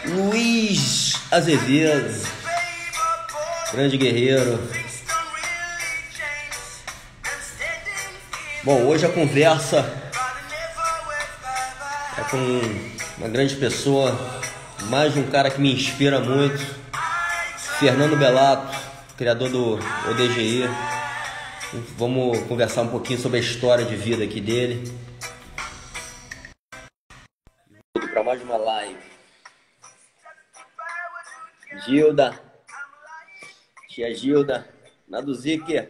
Luiz Azevedo, grande guerreiro. Bom, hoje a conversa é com uma grande pessoa, mais um cara que me inspira muito, Fernando Bellato, criador do ODGI. Vamos conversar um pouquinho sobre a história de vida aqui dele. Para mais uma live. Gilda, tia Gilda, Naduzique,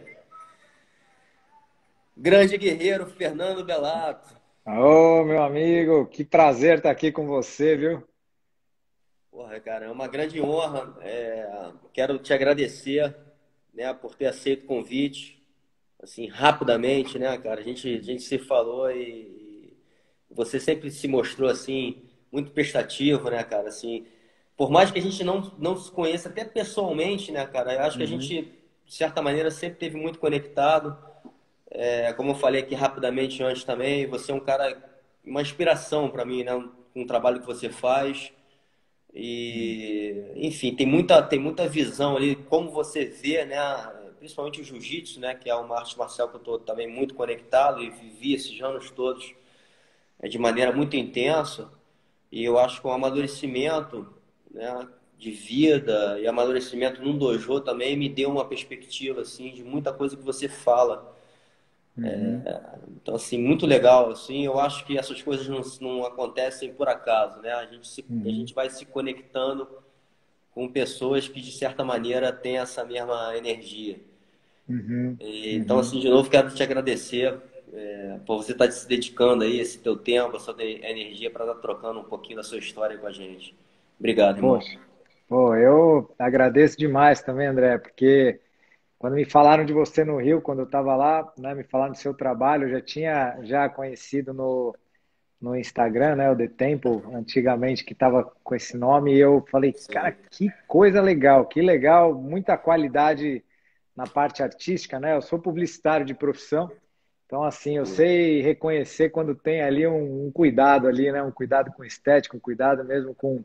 grande guerreiro Fernando Bellato. Ô, meu amigo, que prazer estar aqui com você, viu? Porra, cara, é uma grande honra. Quero te agradecer, né, por ter aceito o convite, assim, rapidamente, né, cara? A gente se falou e você sempre se mostrou, assim, muito prestativo, né, cara? Assim, por mais que a gente não se conheça até pessoalmente, né, cara? Eu acho que a Uhum, gente, de certa maneira, sempre teve muito conectado. Como eu falei aqui rapidamente antes também, você é um cara, uma inspiração para mim, né? Um trabalho que você faz. uhum, E, enfim, tem muita visão ali, como você vê, né? Principalmente o jiu-jitsu, né? Que é uma arte marcial que eu estou também muito conectado e vivi esses anos todos de maneira muito intensa. E eu acho que o amadurecimento, né? De vida e amadurecimento num dojo também me deu uma perspectiva assim de muita coisa que você fala. uhum, Então, assim, muito legal, assim, eu acho que essas coisas não acontecem por acaso, né? A uhum, gente vai se conectando com pessoas que, de certa maneira, têm essa mesma energia. uhum, Então, uhum. assim, de novo, quero te agradecer por você estar se dedicando aí, esse teu tempo, essa tua energia para estar trocando um pouquinho da sua história com a gente. Obrigado, irmão. Poxa, pô, eu agradeço demais também, André, porque quando me falaram de você no Rio, quando eu estava lá, né, me falaram do seu trabalho, eu já tinha já conhecido no Instagram, né, o The Temple, antigamente, que estava com esse nome, e eu falei, cara, Sim, que coisa legal, que legal, muita qualidade na parte artística, né? Eu sou publicitário de profissão, então, assim, eu sim. sei reconhecer quando tem ali um cuidado ali, né? Um cuidado com estética, um cuidado mesmo com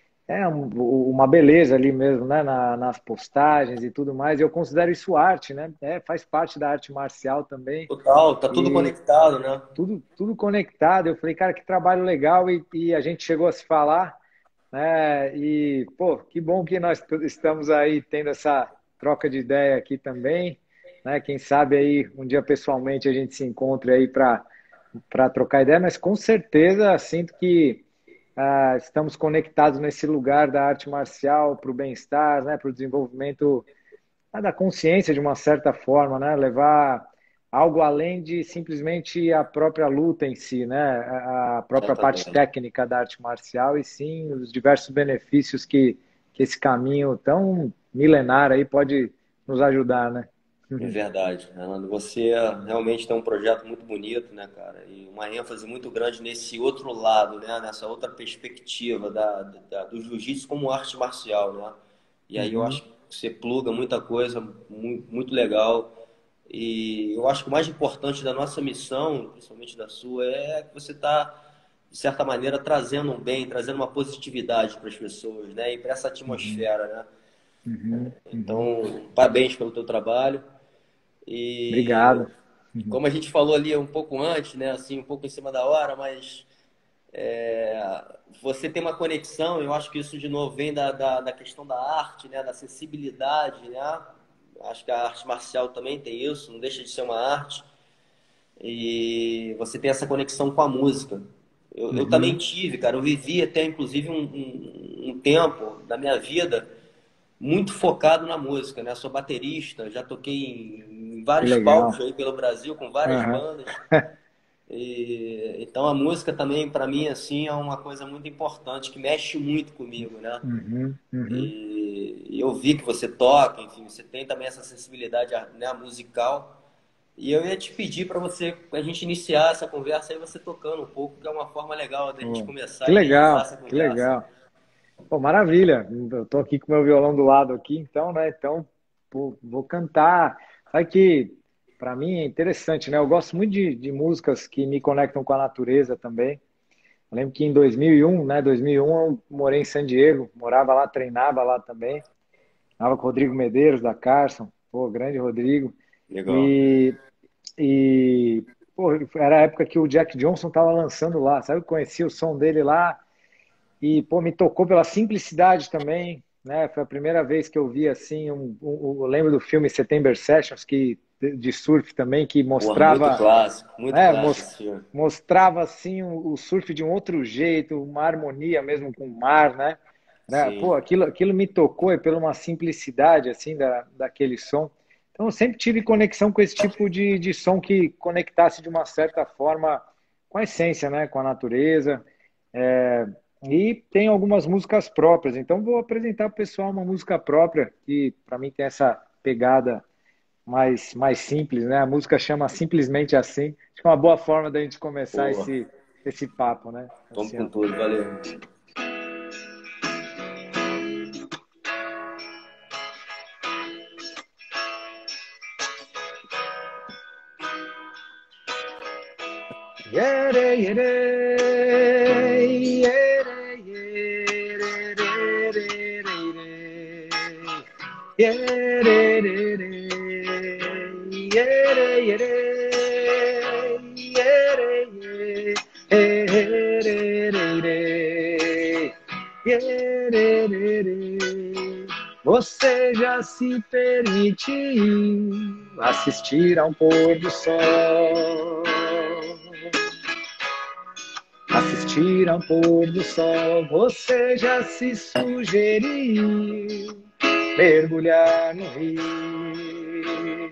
uma beleza ali mesmo, né? Nas postagens e tudo mais. E eu considero isso arte, né? Faz parte da arte marcial também. Total, tá tudo E conectado, né? tudo conectado. Eu falei, cara, que trabalho legal. E a gente chegou a se falar, né? E, pô, que bom que nós estamos aí tendo essa troca de ideia aqui também, né? Quem sabe aí um dia pessoalmente a gente se encontre aí para trocar ideia, mas com certeza sinto que estamos conectados nesse lugar da arte marcial para o bem-estar, né? Para o desenvolvimento da consciência de uma certa forma, né? Levar algo além de simplesmente a própria luta em si, né? A própria parte Exatamente. técnica da arte marcial e sim os diversos benefícios que esse caminho tão milenar aí pode nos ajudar, né? É verdade, Fernando. Você realmente tem um projeto muito bonito, né, cara? E uma ênfase muito grande nesse outro lado, né? Nessa outra perspectiva do jiu-jitsu como arte marcial, né? E aí eu Uhum, acho que você pluga muita coisa muito, muito legal. E eu acho que o mais importante da nossa missão, principalmente da sua, é que você está, de certa maneira, trazendo um bem, trazendo uma positividade para as pessoas, né? E para essa uhum, atmosfera, né? uhum, uhum. Então, parabéns pelo teu trabalho. E Obrigado. Uhum, como a gente falou ali um pouco antes, né, assim, um pouco em cima da hora, mas você tem uma conexão, eu acho que isso de novo vem da questão da arte, né, da sensibilidade, né? Acho que a arte marcial também tem isso, não deixa de ser uma arte. E você tem essa conexão com a música. Eu também uhum. tive, cara, eu vivi até inclusive um tempo da minha vida muito focado na música, né? Sou baterista, já toquei em Que vários palcos legal. aí pelo Brasil com várias Aham. bandas. Então a música também para mim assim é uma coisa muito importante que mexe muito comigo, né? Uhum, uhum. E eu vi que você toca, enfim, você tem também essa sensibilidade, né, musical. E eu ia te pedir para você, a gente iniciar essa conversa aí, você tocando um pouco, que é uma forma legal da gente Pô, começar que a energizar legal, essa que conversa. legal. Pô, maravilha. Eu tô aqui com meu violão do lado aqui, então, né? Então, pô, vou cantar. Sabe que para mim é interessante, né? Eu gosto muito de músicas que me conectam com a natureza também. Eu lembro que em 2001, né, 2001 eu morei em San Diego, morava lá, treinava lá também. Treinava com o Rodrigo Medeiros, da Carson, pô, grande Rodrigo. Legal. E, e pô, era a época que o Jack Johnson tava lançando lá, sabe? Eu conheci o som dele lá e, pô, me tocou pela simplicidade também, né? Foi a primeira vez que eu vi, assim, eu lembro do filme September Sessions, de surf também, que Porra, mostrava, muito é, clássico esse filme. mostrava, assim, o surf de um outro jeito, uma harmonia mesmo com o mar, né? Né? Sim. Pô, aquilo me tocou e pela uma simplicidade, assim, daquele som. Então, eu sempre tive conexão com esse tipo de som que conectasse de uma certa forma com a essência, né? Com a natureza. É, e tem algumas músicas próprias. Então, vou apresentar para o pessoal uma música própria que, para mim, tem essa pegada mais simples, né? A música chama Simplesmente Assim. Acho que é uma boa forma da gente começar Pô, esse papo, né? vamos Assim, com ó. tudo, valeu. Yere, yere, yere, yere, yere, yere, yere, yere, yere, Você já se permitiu assistir a um pôr do sol? Assistir a um pôr do sol, você já se sugeriu mergulhar no rio.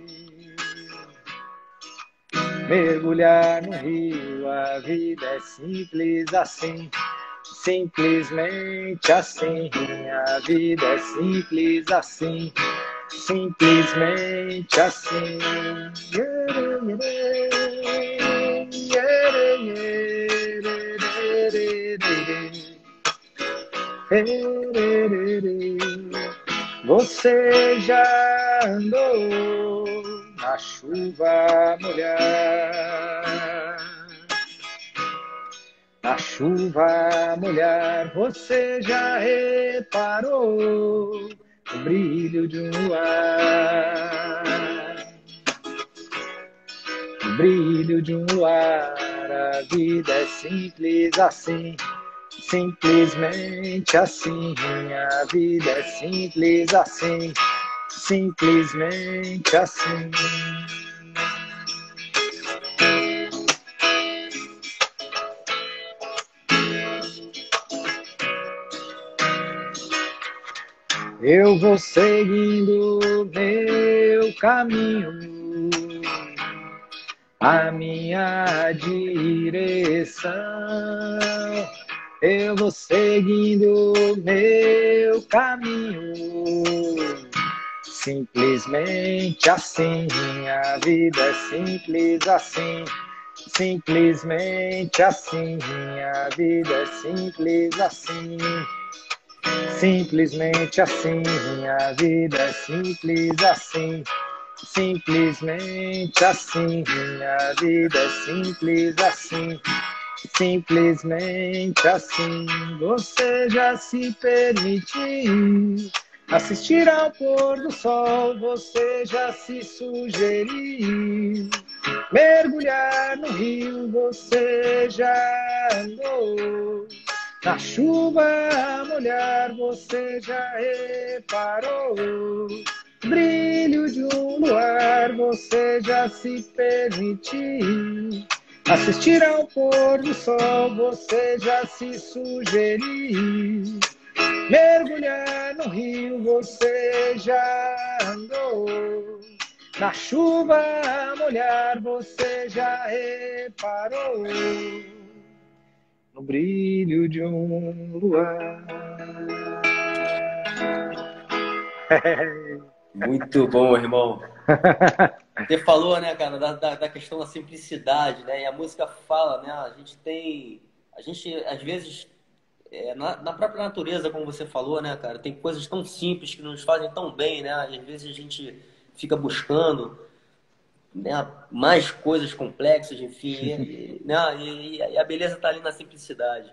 Mergulhar no rio, a vida é simples assim, simplesmente assim. A vida é simples assim, simplesmente assim. Você já andou na chuva molhar? Na chuva molhar, você já reparou o brilho de um luar? O brilho de um luar, a vida é simples assim. Simplesmente assim, a vida é simples assim, simplesmente assim. Eu vou seguindo meu caminho, a minha direção. Eu vou seguindo meu caminho, simplesmente assim. A vida é simples assim, simplesmente assim. A vida é simples assim, simplesmente assim. A vida é simples assim, simplesmente assim. A vida é simples assim, simplesmente assim. Você já se permitiu assistir ao pôr do sol? Você já se sugeriu mergulhar no rio? Você já andou na chuva a molhar? Você já reparou o brilho de um luar? Você já se permitiu assistir ao pôr do sol? Você já se sugeriu mergulhar no rio? Você já andou na chuva a molhar? Você já reparou no brilho de um luar? Muito bom, irmão. Você falou, né, cara, da questão da simplicidade, né? E a música fala, né? A gente às vezes, na própria natureza, como você falou, né, cara, tem coisas tão simples que nos fazem tão bem, né? E às vezes a gente fica buscando. né, mais coisas complexas, enfim, né, e a beleza está ali na simplicidade.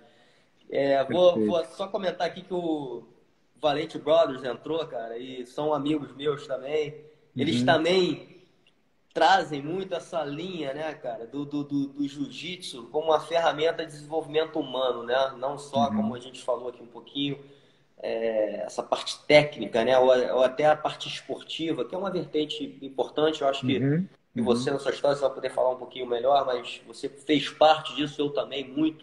Vou Perfeito. só comentar aqui que o Valente Brothers entrou, cara, e são amigos meus também. Eles Uhum, também trazem muito essa linha, né, cara, do jiu-jitsu como uma ferramenta de desenvolvimento humano, né? Não só, como uhum, a gente falou aqui um pouquinho, essa parte técnica, né? Ou até a parte esportiva, que é uma vertente importante. Eu acho uhum, que você, uhum, na sua história, você vai poder falar um pouquinho melhor, mas você fez parte disso, eu também, muito.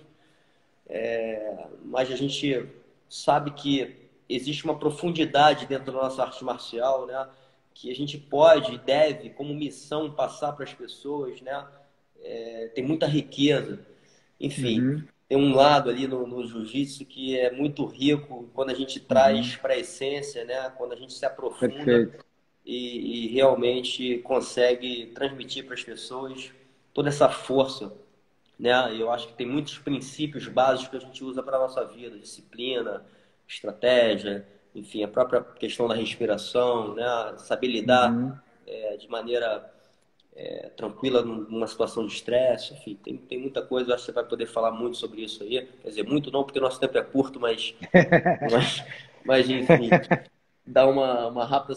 Mas a gente sabe que existe uma profundidade dentro da nossa arte marcial, né? Que a gente pode e deve, como missão, passar para as pessoas, né? Tem muita riqueza. Enfim, uhum. tem um lado ali no jiu-jitsu que é muito rico quando a gente traz Uhum. para a essência, né? Quando a gente se aprofunda Perfeito. e realmente consegue transmitir para as pessoas toda essa força, né? Eu acho que tem muitos princípios básicos que a gente usa para a nossa vida, disciplina, estratégia, enfim, a própria questão da respiração, né? Saber lidar Uhum. de maneira tranquila numa situação de estresse, enfim, tem muita coisa, eu acho que você vai poder falar muito sobre isso aí, quer dizer, muito não, porque o nosso tempo é curto, mas, mas enfim, dar uma rápida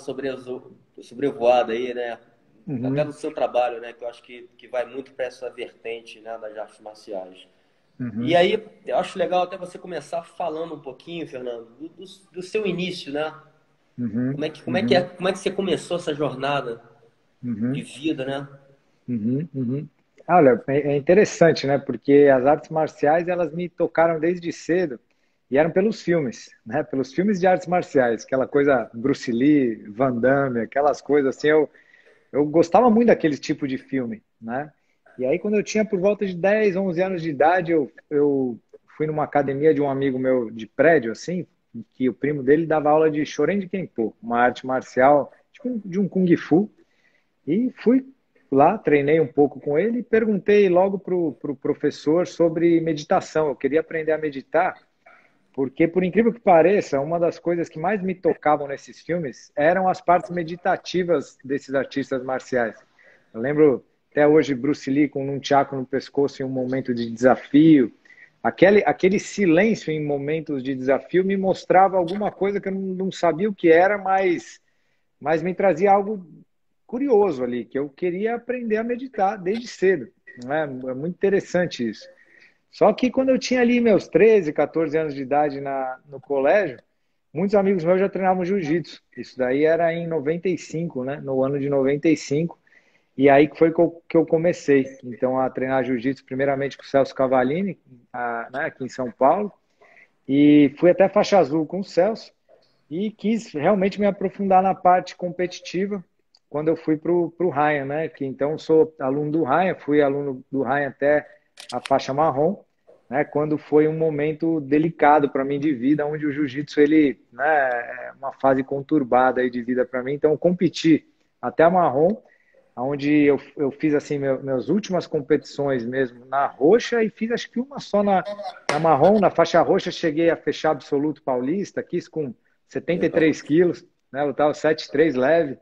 sobrevoada aí, né? Até Uhum. no seu trabalho, né? Que eu acho que vai muito para essa vertente, né, das artes marciais. E Uhum. aí, eu acho legal até você começar falando um pouquinho, Fernando, do seu início, né? Uhum. É, Uhum. como é que você começou essa jornada de Uhum. vida, né? Uhum. Uhum. Olha, é interessante, né? Porque as artes marciais, elas me tocaram desde cedo e eram pelos filmes, né? Pelos filmes de artes marciais, aquela coisa Bruce Lee, Van Damme, aquelas coisas assim, eu gostava muito daquele tipo de filme, né? E aí, quando eu tinha por volta de 10, 11 anos de idade, eu fui numa academia de um amigo meu de prédio, assim, que o primo dele dava aula de Shorin de Kenpo, uma arte marcial, tipo de um Kung Fu. E fui lá, treinei um pouco com ele e perguntei logo pro professor sobre meditação. Eu queria aprender a meditar, porque, por incrível que pareça, uma das coisas que mais me tocavam nesses filmes eram as partes meditativas desses artistas marciais. Eu lembro até hoje Bruce Lee com um nunchaku no pescoço em um momento de desafio. Aquele silêncio em momentos de desafio me mostrava alguma coisa que eu não sabia o que era, mas me trazia algo curioso ali, que eu queria aprender a meditar desde cedo. Não é? É muito interessante isso. Só que quando eu tinha ali meus 13, 14 anos de idade no colégio, muitos amigos meus já treinavam jiu-jitsu. Isso daí era em 95, né? No ano de 95. E aí que foi que eu comecei, então, a treinar jiu-jitsu, primeiramente com o Celso Cavallini, né, aqui em São Paulo. E fui até faixa azul com o Celso e quis realmente me aprofundar na parte competitiva quando eu fui para o Ryan, né? Que então sou aluno do Ryan, fui aluno do Ryan até a faixa marrom, né? Quando foi um momento delicado para mim de vida, onde o jiu-jitsu ele, né, é uma fase conturbada aí de vida para mim. Então eu competi até a marrom, onde eu fiz assim minhas últimas competições mesmo na roxa e fiz acho que uma só na marrom, na faixa roxa cheguei a fechar absoluto paulista, quis com 73 quilos, né? Eu estava 73 leve.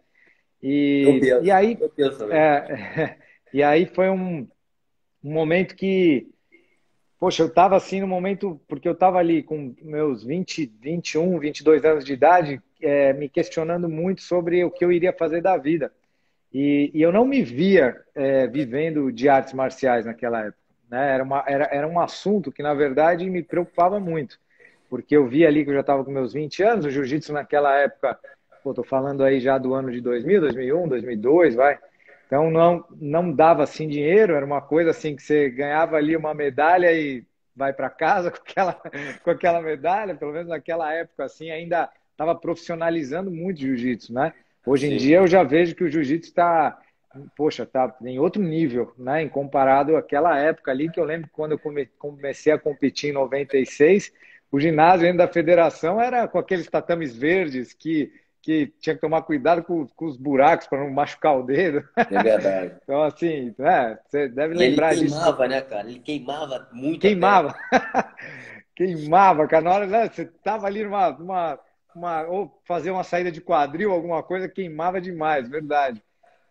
E aí, Eu penso também. é, e aí foi um momento que, poxa, eu estava assim no momento, porque eu estava ali com meus 20, 21, 22 anos de idade, me questionando muito sobre o que eu iria fazer da vida. E eu não me via vivendo de artes marciais naquela época. Né? Era um assunto que, na verdade, me preocupava muito, porque eu via ali que eu já estava com meus 20 anos, o jiu-jitsu naquela época, estou falando aí já do ano de 2000, 2001, 2002, vai. Então não dava assim dinheiro, era uma coisa assim que você ganhava ali uma medalha e vai para casa com aquela medalha, pelo menos naquela época assim, ainda estava profissionalizando muito o jiu-jitsu, né? Hoje em Sim. dia eu já vejo que o jiu-jitsu está, poxa, tá em outro nível, né? Em comparado àquela época ali, que eu lembro que quando eu comecei a competir em 96, o ginásio ainda da federação era com aqueles tatames verdes que tinha que tomar cuidado com os buracos para não machucar o dedo. É verdade. Então, assim, né? Você deve E ele lembrar disso. queimava, né, cara? Ele queimava muito a pele. Queimava, queimava, cara. Na hora, né, você tava ali ou fazer uma saída de quadril, alguma coisa, queimava demais, verdade.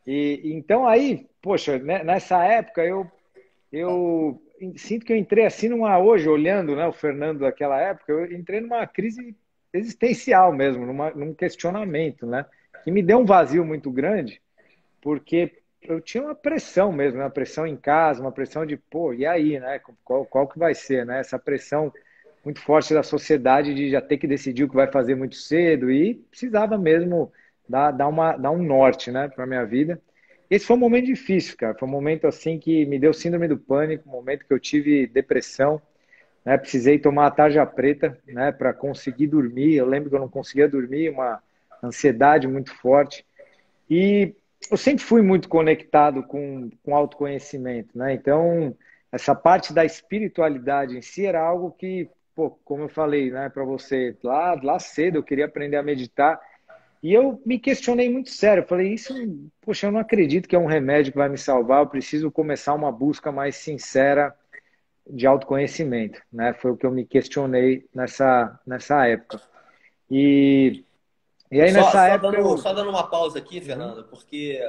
Então aí, poxa, né, nessa época eu sinto que eu entrei assim hoje, olhando, né, o Fernando daquela época, eu entrei numa crise existencial mesmo, num questionamento, né, que me deu um vazio muito grande, porque eu tinha uma pressão mesmo, né, uma pressão em casa, uma pressão de, pô, e aí, né, qual que vai ser, né, essa pressão muito forte da sociedade de já ter que decidir o que vai fazer muito cedo e precisava mesmo dar um norte, né, para minha vida. Esse foi um momento difícil, cara. Foi um momento assim que me deu síndrome do pânico, um momento que eu tive depressão, né? Precisei tomar a tarja preta, né, para conseguir dormir. Eu lembro que eu não conseguia dormir, uma ansiedade muito forte. E eu sempre fui muito conectado com autoconhecimento, né? Então, essa parte da espiritualidade em si era algo que, pô, como eu falei, né, para você, lá cedo eu queria aprender a meditar. E eu me questionei muito sério. Eu falei, isso, poxa, eu não acredito que é um remédio que vai me salvar. Eu preciso começar uma busca mais sincera de autoconhecimento, né? Foi o que eu me questionei nessa época. E, e aí Só, nessa só época dando, eu... só dando uma pausa aqui, Uhum, Fernando, porque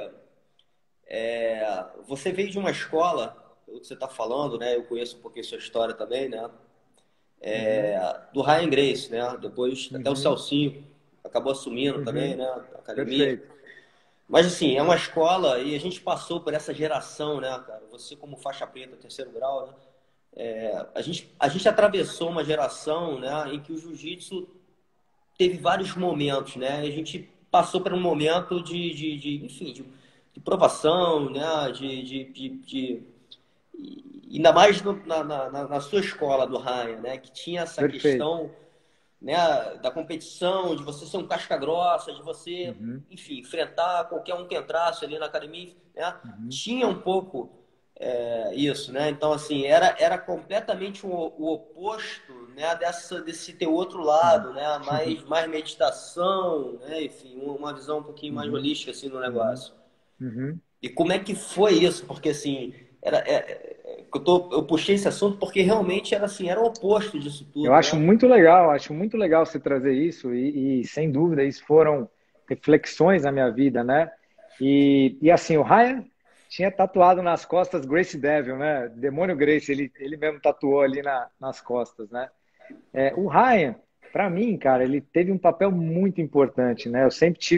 você veio de uma escola, o que você está falando, né? Eu conheço um pouquinho a sua história também, né? uhum, Do Ryan Grace, né? Depois até o uhum, Celcinho acabou assumindo também, uhum, né? A academia. perfeito. Mas assim, é uma escola e a gente passou por essa geração, né, cara? Você como faixa preta, terceiro grau, né? A gente atravessou uma geração, né, em que o jiu-jitsu teve vários momentos, né? A gente passou por um momento enfim, de provação, né? Ainda mais na sua escola do Ryan, né? Que tinha essa Perfeito. questão, né, da competição, de você ser um casca grossa, de você, Uhum, enfim, enfrentar qualquer um que entrasse ali na academia, né? uhum, Tinha um pouco isso, né? Então, assim, era completamente o oposto, né, desse teu outro uhum, lado, né? Mais meditação, né? Enfim, uma visão um pouquinho mais uhum, holística, assim, no uhum, negócio. uhum. E como é que foi isso? Porque, assim, eu puxei esse assunto porque realmente era assim, era o oposto disso Eu tudo, né? acho muito legal você trazer isso e sem dúvida isso foram reflexões na minha vida, né? E assim, o Ryan tinha tatuado nas costas Grace Devil, né? Demônio Grace, ele mesmo tatuou ali nas costas, né? O Ryan, para mim, cara, ele teve um papel muito importante, né?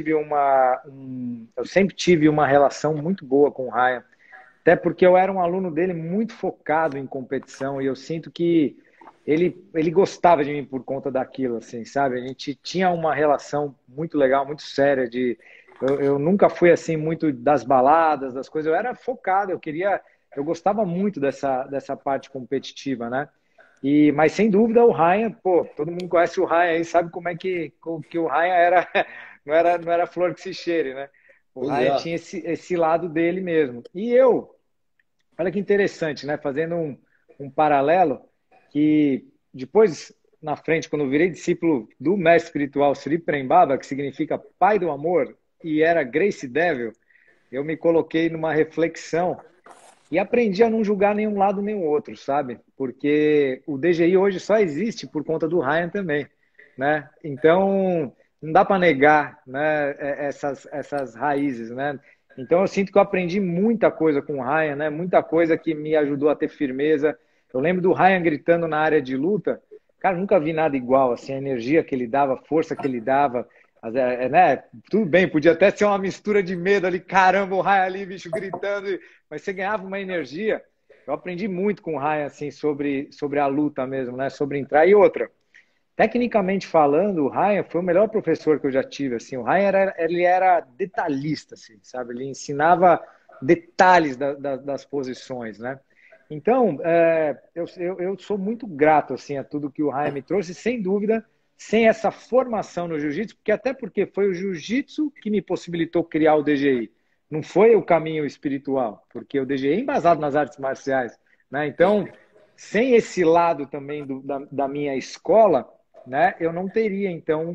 Eu sempre tive uma relação muito boa com o Ryan, até porque eu era um aluno dele muito focado em competição e eu sinto que ele gostava de mim por conta daquilo, assim, sabe? A gente tinha uma relação muito legal, muito séria eu nunca fui assim muito das baladas, das coisas, eu era focado, eu gostava muito dessa parte competitiva, né? Mas sem dúvida o Ryan, pô, todo mundo conhece o Ryan aí, sabe como que o Ryan era, não era flor que se cheire, né? O Pois Ryan é. tinha esse lado dele mesmo. Olha que interessante, né? Fazendo um paralelo, que depois, na frente, quando eu virei discípulo do mestre espiritual Sri Prembaba, que significa pai do amor, e era Grace Devil, eu me coloquei numa reflexão e aprendi a não julgar nenhum lado nem o outro, sabe? Porque o DGI hoje só existe por conta do Ryan também, né? Então, não dá para negar, né, essas raízes, né? Então, eu sinto que eu aprendi muita coisa com o Ryan, né? Muita coisa que me ajudou a ter firmeza. Eu lembro do Ryan gritando na área de luta. Cara, nunca vi nada igual, assim, a energia que ele dava, a força que ele dava, né? Tudo bem, podia até ser uma mistura de medo ali, caramba, o Ryan ali, bicho, gritando, mas você ganhava uma energia. Eu aprendi muito com o Ryan, assim, sobre a luta mesmo, né? Sobre entrar. E outra, tecnicamente falando, o Ryan foi o melhor professor que eu já tive, assim. O Ryan ele era detalhista, assim, sabe? Ele ensinava detalhes das posições, né? Então, eu sou muito grato, assim, a tudo que o Ryan me trouxe, sem dúvida, sem essa formação no jiu-jitsu, porque foi o jiu-jitsu que me possibilitou criar o DGI. Não foi o caminho espiritual, porque o DGI é embasado nas artes marciais, né? Então, sem esse lado também da minha escola, né, eu não teria, então,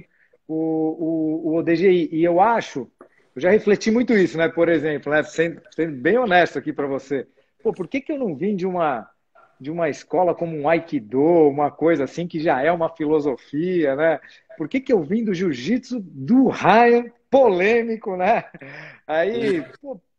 o DGI. E eu já refleti muito isso, né, por exemplo, né, sendo bem honesto aqui para você. Pô, por que eu não vim de uma escola como um Aikido, uma coisa assim que já é uma filosofia, né? Por que eu vim do jiu-jitsu do Ryan polêmico, né? Aí, pô,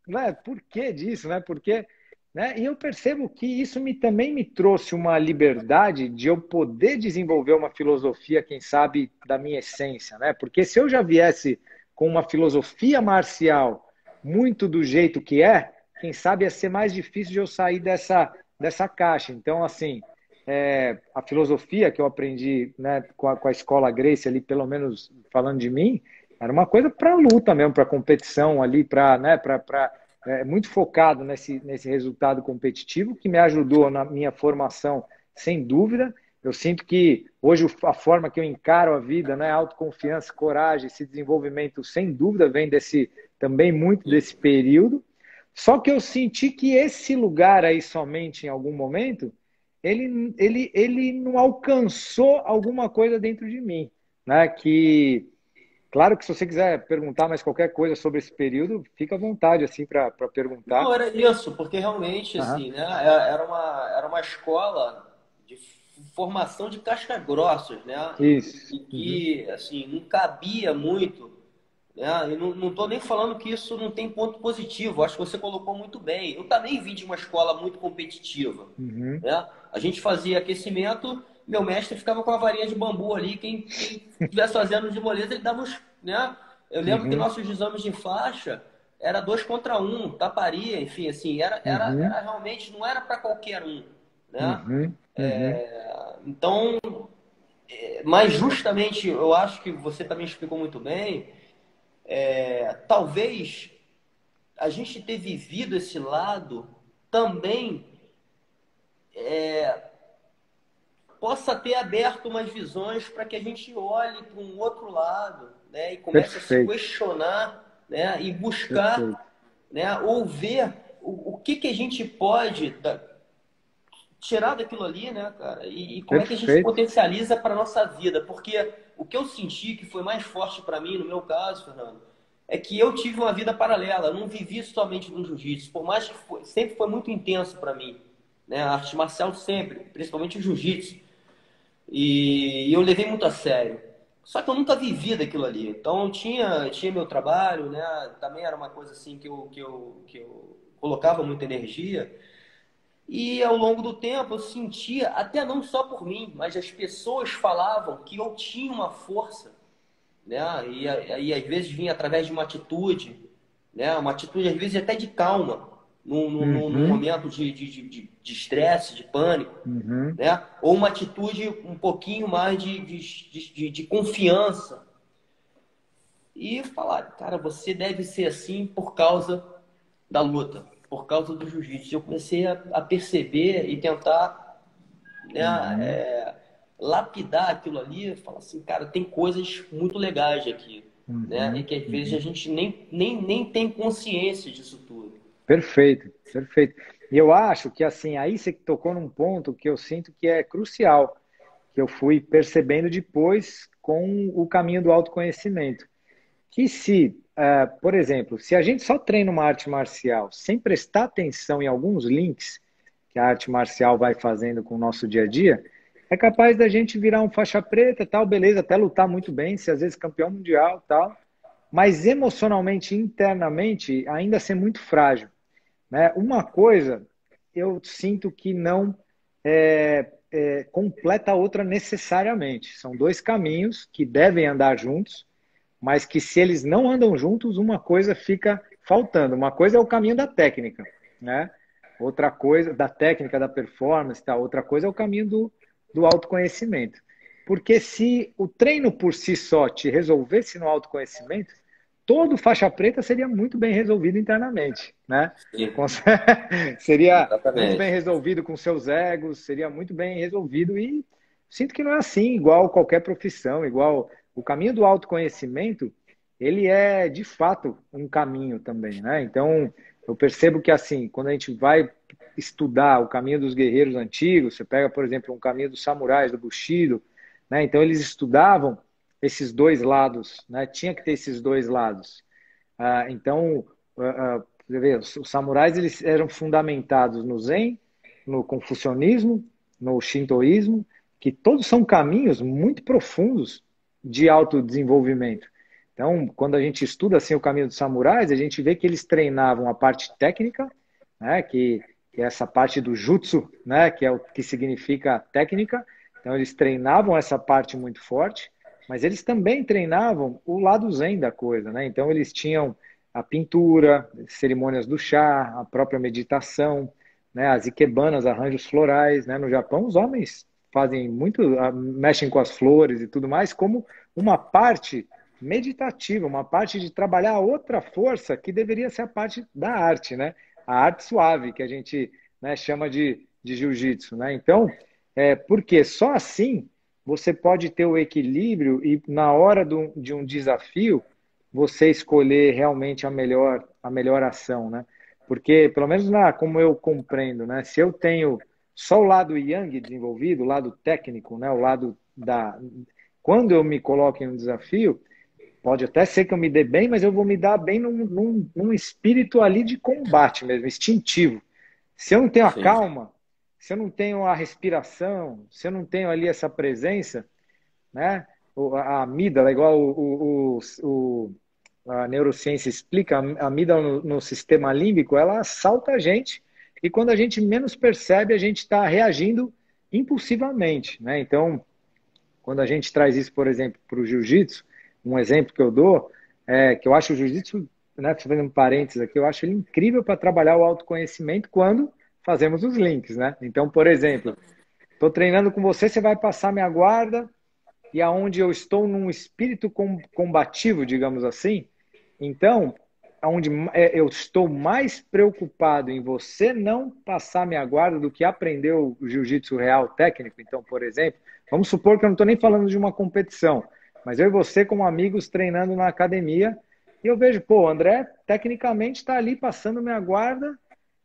por que disso, né? Porque, né? E eu percebo que isso também me trouxe uma liberdade de eu poder desenvolver uma filosofia, quem sabe, da minha essência, né? Porque se eu já viesse com uma filosofia marcial muito do jeito que é, quem sabe ia ser mais difícil de eu sair dessa caixa. Então, assim, a filosofia que eu aprendi, né, com a escola Gracie ali, pelo menos falando de mim, era uma coisa para luta mesmo, para competição ali, para, né, muito focado nesse resultado competitivo, que me ajudou na minha formação, sem dúvida. Eu sinto que hoje a forma que eu encaro a vida, né, autoconfiança, coragem, esse desenvolvimento, sem dúvida, vem também muito desse período. Só que eu senti que esse lugar aí somente em algum momento, ele não alcançou alguma coisa dentro de mim, né? Que claro que se você quiser perguntar mais qualquer coisa sobre esse período, fica à vontade assim para perguntar. Não, era isso, porque realmente, Aham. assim, né, era uma escola de formação de casca-grossos, né, Isso. e Uhum. que, assim, não cabia muito, né, e não estou nem falando que isso não tem ponto positivo, acho que você colocou muito bem. Eu também vim de uma escola muito competitiva, Uhum. né, a gente fazia aquecimento, meu mestre ficava com a varinha de bambu ali, quem estivesse fazendo de moleza, ele dava uns, né, eu lembro que Uhum. nossos exames de faixa era 2 contra 1, taparia, enfim, assim, Uhum. era realmente, não era para qualquer um, né? Uhum. Uhum. Então, mas justamente, eu acho que você também explicou muito bem, talvez a gente ter vivido esse lado também possa ter aberto umas visões para que a gente olhe para um outro lado, né? E comece a se Perfeito. questionar, né? E buscar, Perfeito. né? Ou ver o que que a gente pode tirar daquilo ali, né, cara? E como é que a gente Perfeito. potencializa para nossa vida? Porque o que eu senti que foi mais forte para mim, no meu caso, Fernando, é que eu tive uma vida paralela. Eu não vivi somente no jiu-jitsu, por mais que sempre foi muito intenso para mim, né? A arte marcial sempre, principalmente o jiu-jitsu. E eu levei muito a sério. Só que eu nunca vivi daquilo ali. Então eu tinha meu trabalho, né? Também era uma coisa assim que eu colocava muita energia. E ao longo do tempo eu sentia, até não só por mim, mas as pessoas falavam que eu tinha uma força, né? E aí às vezes vinha através de uma atitude, né? Uma atitude às vezes até de calma, num Uhum. momento de estresse, de pânico, Uhum. né? Ou uma atitude um pouquinho mais de confiança. E falar, cara, você deve ser assim por causa da luta, por causa do jiu-jitsu. Eu comecei a perceber e tentar, né, Uhum. lapidar aquilo ali, falar assim, cara, tem coisas muito legais aqui, né? E Uhum. que às vezes a Uhum. gente nem tem consciência disso tudo. Perfeito, perfeito. E eu acho que assim, aí você tocou num ponto que eu sinto que é crucial, que eu fui percebendo depois com o caminho do autoconhecimento. Que se, por exemplo, se a gente só treina uma arte marcial sem prestar atenção em alguns links que a arte marcial vai fazendo com o nosso dia a dia, é capaz da gente virar um faixa preta, tal, beleza, até lutar muito bem, ser às vezes campeão mundial, tal, mas emocionalmente, internamente, ainda ser muito frágil, né? Uma coisa eu sinto que não completa a outra necessariamente. São dois caminhos que devem andar juntos, mas que se eles não andam juntos, uma coisa fica faltando. Uma coisa é o caminho da técnica, né? Outra coisa, da técnica, da performance, tá? Outra coisa é o caminho do autoconhecimento. Porque se o treino por si só te resolvesse no autoconhecimento, todo faixa preta seria muito bem resolvido internamente, né? Sim, Seria muito bem exatamente. resolvido com seus egos, seria muito bem resolvido e sinto que não é assim, igual qualquer profissão, igual o caminho do autoconhecimento, ele é de fato um caminho também, né? Então, eu percebo que assim, quando a gente vai estudar o caminho dos guerreiros antigos, você pega, por exemplo, um caminho dos samurais do Bushido, né? Então eles estudavam esses dois lados, né? Tinha que ter esses dois lados. Então, você vê, os samurais eles eram fundamentados no Zen, no confucionismo, no shintoísmo, que todos são caminhos muito profundos de autodesenvolvimento. Então, quando a gente estuda assim o caminho dos samurais, a gente vê que eles treinavam a parte técnica, né, que é essa parte do jutsu, né, que é o que significa técnica. Então, eles treinavam essa parte muito forte, mas eles também treinavam o lado zen da coisa, né? Então, eles tinham a pintura, cerimônias do chá, a própria meditação, né, as ikebanas, arranjos florais, né? No Japão, os homens fazem muito, mexem com as flores e tudo mais, como uma parte meditativa, uma parte de trabalhar a outra força que deveria ser a parte da arte, né? A arte suave, que a gente, né, chama de jiu-jitsu, né? Então, porque só assim você pode ter o equilíbrio e na hora de um desafio você escolher realmente a melhor ação, né? Porque, pelo menos como eu compreendo, né? Se eu tenho só o lado yang desenvolvido, o lado técnico, né? O lado da... Quando eu me coloco em um desafio, pode até ser que eu me dê bem, mas eu vou me dar bem num espírito ali de combate mesmo, instintivo. Se eu não tenho a Sim. calma, se eu não tenho a respiração, se eu não tenho ali essa presença, né? A amígdala, igual a neurociência explica, a amígdala no sistema límbico, ela assalta a gente e quando a gente menos percebe, a gente está reagindo impulsivamente, né? Então, quando a gente traz isso, por exemplo, para o jiu-jitsu, um exemplo que eu dou, que eu acho o jiu-jitsu, né, fazendo um parênteses aqui, eu acho ele incrível para trabalhar o autoconhecimento quando fazemos os links, né? Então, por exemplo, estou treinando com você, você vai passar minha guarda, e aonde eu estou num espírito combativo, digamos assim, então, aonde eu estou mais preocupado em você não passar minha guarda do que aprender o jiu-jitsu real técnico. Então, por exemplo, vamos supor que eu não estou nem falando de uma competição, mas eu e você como amigos treinando na academia, e eu vejo, pô, o André tecnicamente está ali passando minha guarda.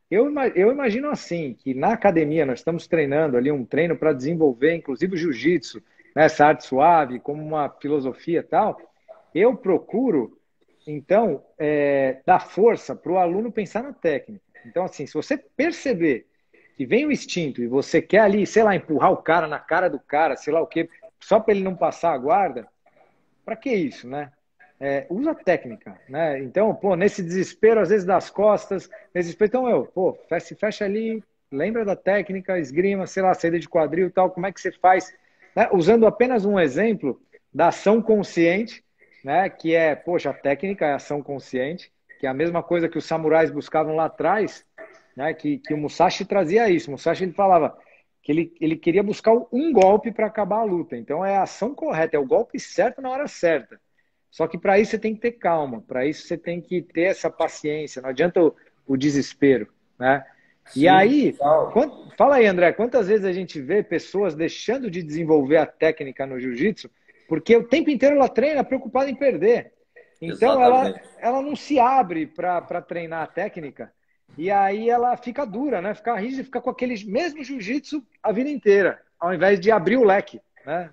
Eu imagino assim, que na academia nós estamos treinando ali um treino para desenvolver, inclusive o jiu-jitsu, né, essa arte suave, como uma filosofia e tal. Eu procuro, então, dar força para o aluno pensar na técnica. Então, assim, se você perceber que vem o instinto e você quer ali, sei lá, empurrar o cara na cara do cara, sei lá o quê, só para ele não passar a guarda, para que isso, né? Usa a técnica, né? Então, pô, nesse desespero, às vezes das costas, nesse desespero, então, pô, fecha ali, lembra da técnica, esgrima, sei lá, saída de quadril e tal, como é que você faz, né? Usando apenas um exemplo da ação consciente, né? Que poxa, a técnica é ação consciente, que é a mesma coisa que os samurais buscavam lá atrás, né? Que o Musashi trazia isso. O Musashi, ele falava que ele queria buscar um golpe para acabar a luta. Então, é a ação correta, é o golpe certo na hora certa. Só que para isso você tem que ter calma, para isso você tem que ter essa paciência, não adianta o desespero, né? E Sim, aí, total. fala aí, André, quantas vezes a gente vê pessoas deixando de desenvolver a técnica no jiu-jitsu porque o tempo inteiro ela treina preocupada em perder. Então Exatamente. ela não se abre para treinar a técnica e aí ela fica dura, né? Fica rígida, fica com aquele mesmo jiu-jitsu a vida inteira, ao invés de abrir o leque, né?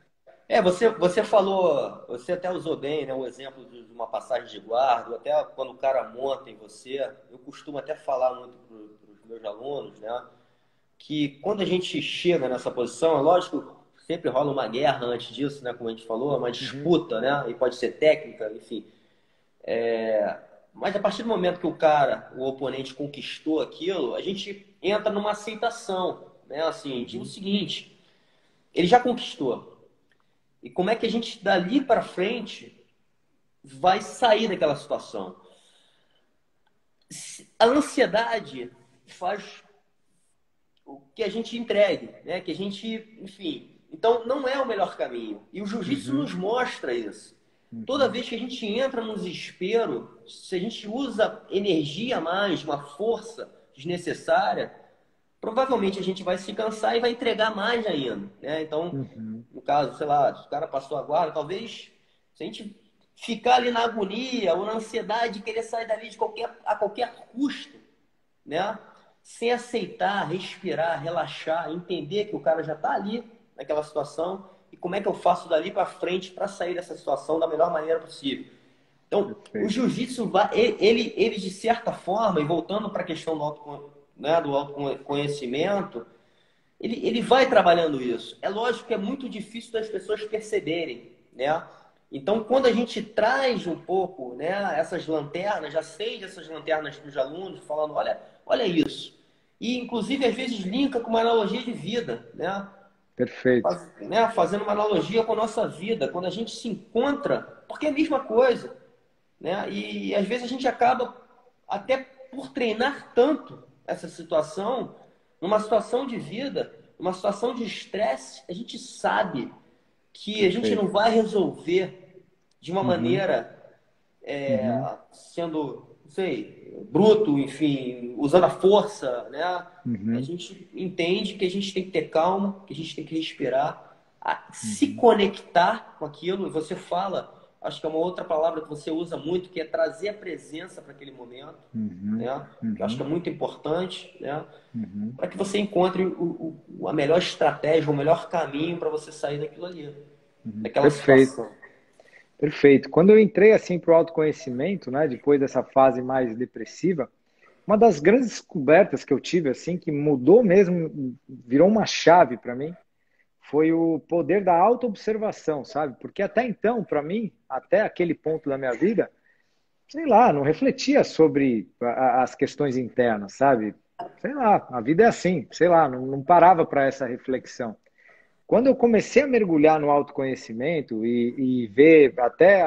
Você falou, você até usou bem, né, o exemplo de uma passagem de guarda, até quando o cara monta em você, eu costumo até falar muito para os meus alunos, né, que quando a gente chega nessa posição, é lógico, sempre rola uma guerra antes disso, né, como a gente falou, uma Uhum. disputa, né, e pode ser técnica, enfim. Mas a partir do momento que o oponente conquistou aquilo, a gente entra numa aceitação, né, assim, de o Uhum. seguinte, ele já conquistou. E como é que a gente, dali para frente, vai sair daquela situação? A ansiedade faz o que a gente entregue, né? Que a gente, enfim. Então, não é o melhor caminho. E o jiu-jitsu Uhum. nos mostra isso. Toda Uhum. vez que a gente entra no desespero, se a gente usa energia a mais, uma força desnecessária, provavelmente a gente vai se cansar e vai entregar mais ainda, né? Então, Uhum. no caso, sei lá, se o cara passou a guarda, talvez se a gente ficar ali na agonia ou na ansiedade de querer sair dali a qualquer custo, né? Sem aceitar, respirar, relaxar, entender que o cara já está ali naquela situação e como é que eu faço dali para frente para sair dessa situação da melhor maneira possível. Então, o Perfeito. jiu-jitsu, ele de certa forma, e voltando para a questão né, do autoconhecimento, ele vai trabalhando isso. É lógico que é muito difícil das pessoas perceberem, né? Então, quando a gente traz um pouco, né, essas lanternas, já acende essas lanternas para os alunos, falando, olha isso. E, inclusive, às vezes linka com uma analogia de vida, né? Perfeito. Fazendo uma analogia com a nossa vida, quando a gente se encontra, porque é a mesma coisa, né? E às vezes a gente acaba, até por treinar tanto essa situação, numa situação de vida, numa situação de estresse, a gente sabe que a gente não Perfeito. vai resolver de uma Uhum, maneira uhum, sendo, não sei, bruto, enfim, usando a força, né? A uhum, gente entende que a gente tem que ter calma, que a gente tem que respirar, se uhum, conectar com aquilo. E você fala, acho que é uma outra palavra que você usa muito, que é trazer a presença para aquele momento, uhum, né? Que eu acho que é uhum, muito importante, né? uhum. Para que você encontre a melhor estratégia, o melhor caminho para você sair daquilo ali, daquela Perfeito, situação. perfeito. Quando eu entrei assim para o autoconhecimento, né, depois dessa fase mais depressiva, uma das grandes descobertas que eu tive assim, que mudou mesmo, virou uma chave para mim, foi o poder da autoobservação, sabe? Porque até então, para mim, até aquele ponto da minha vida, sei lá, não refletia sobre as questões internas, sabe? Sei lá, a vida é assim, sei lá, não parava para essa reflexão. Quando eu comecei a mergulhar no autoconhecimento e ver até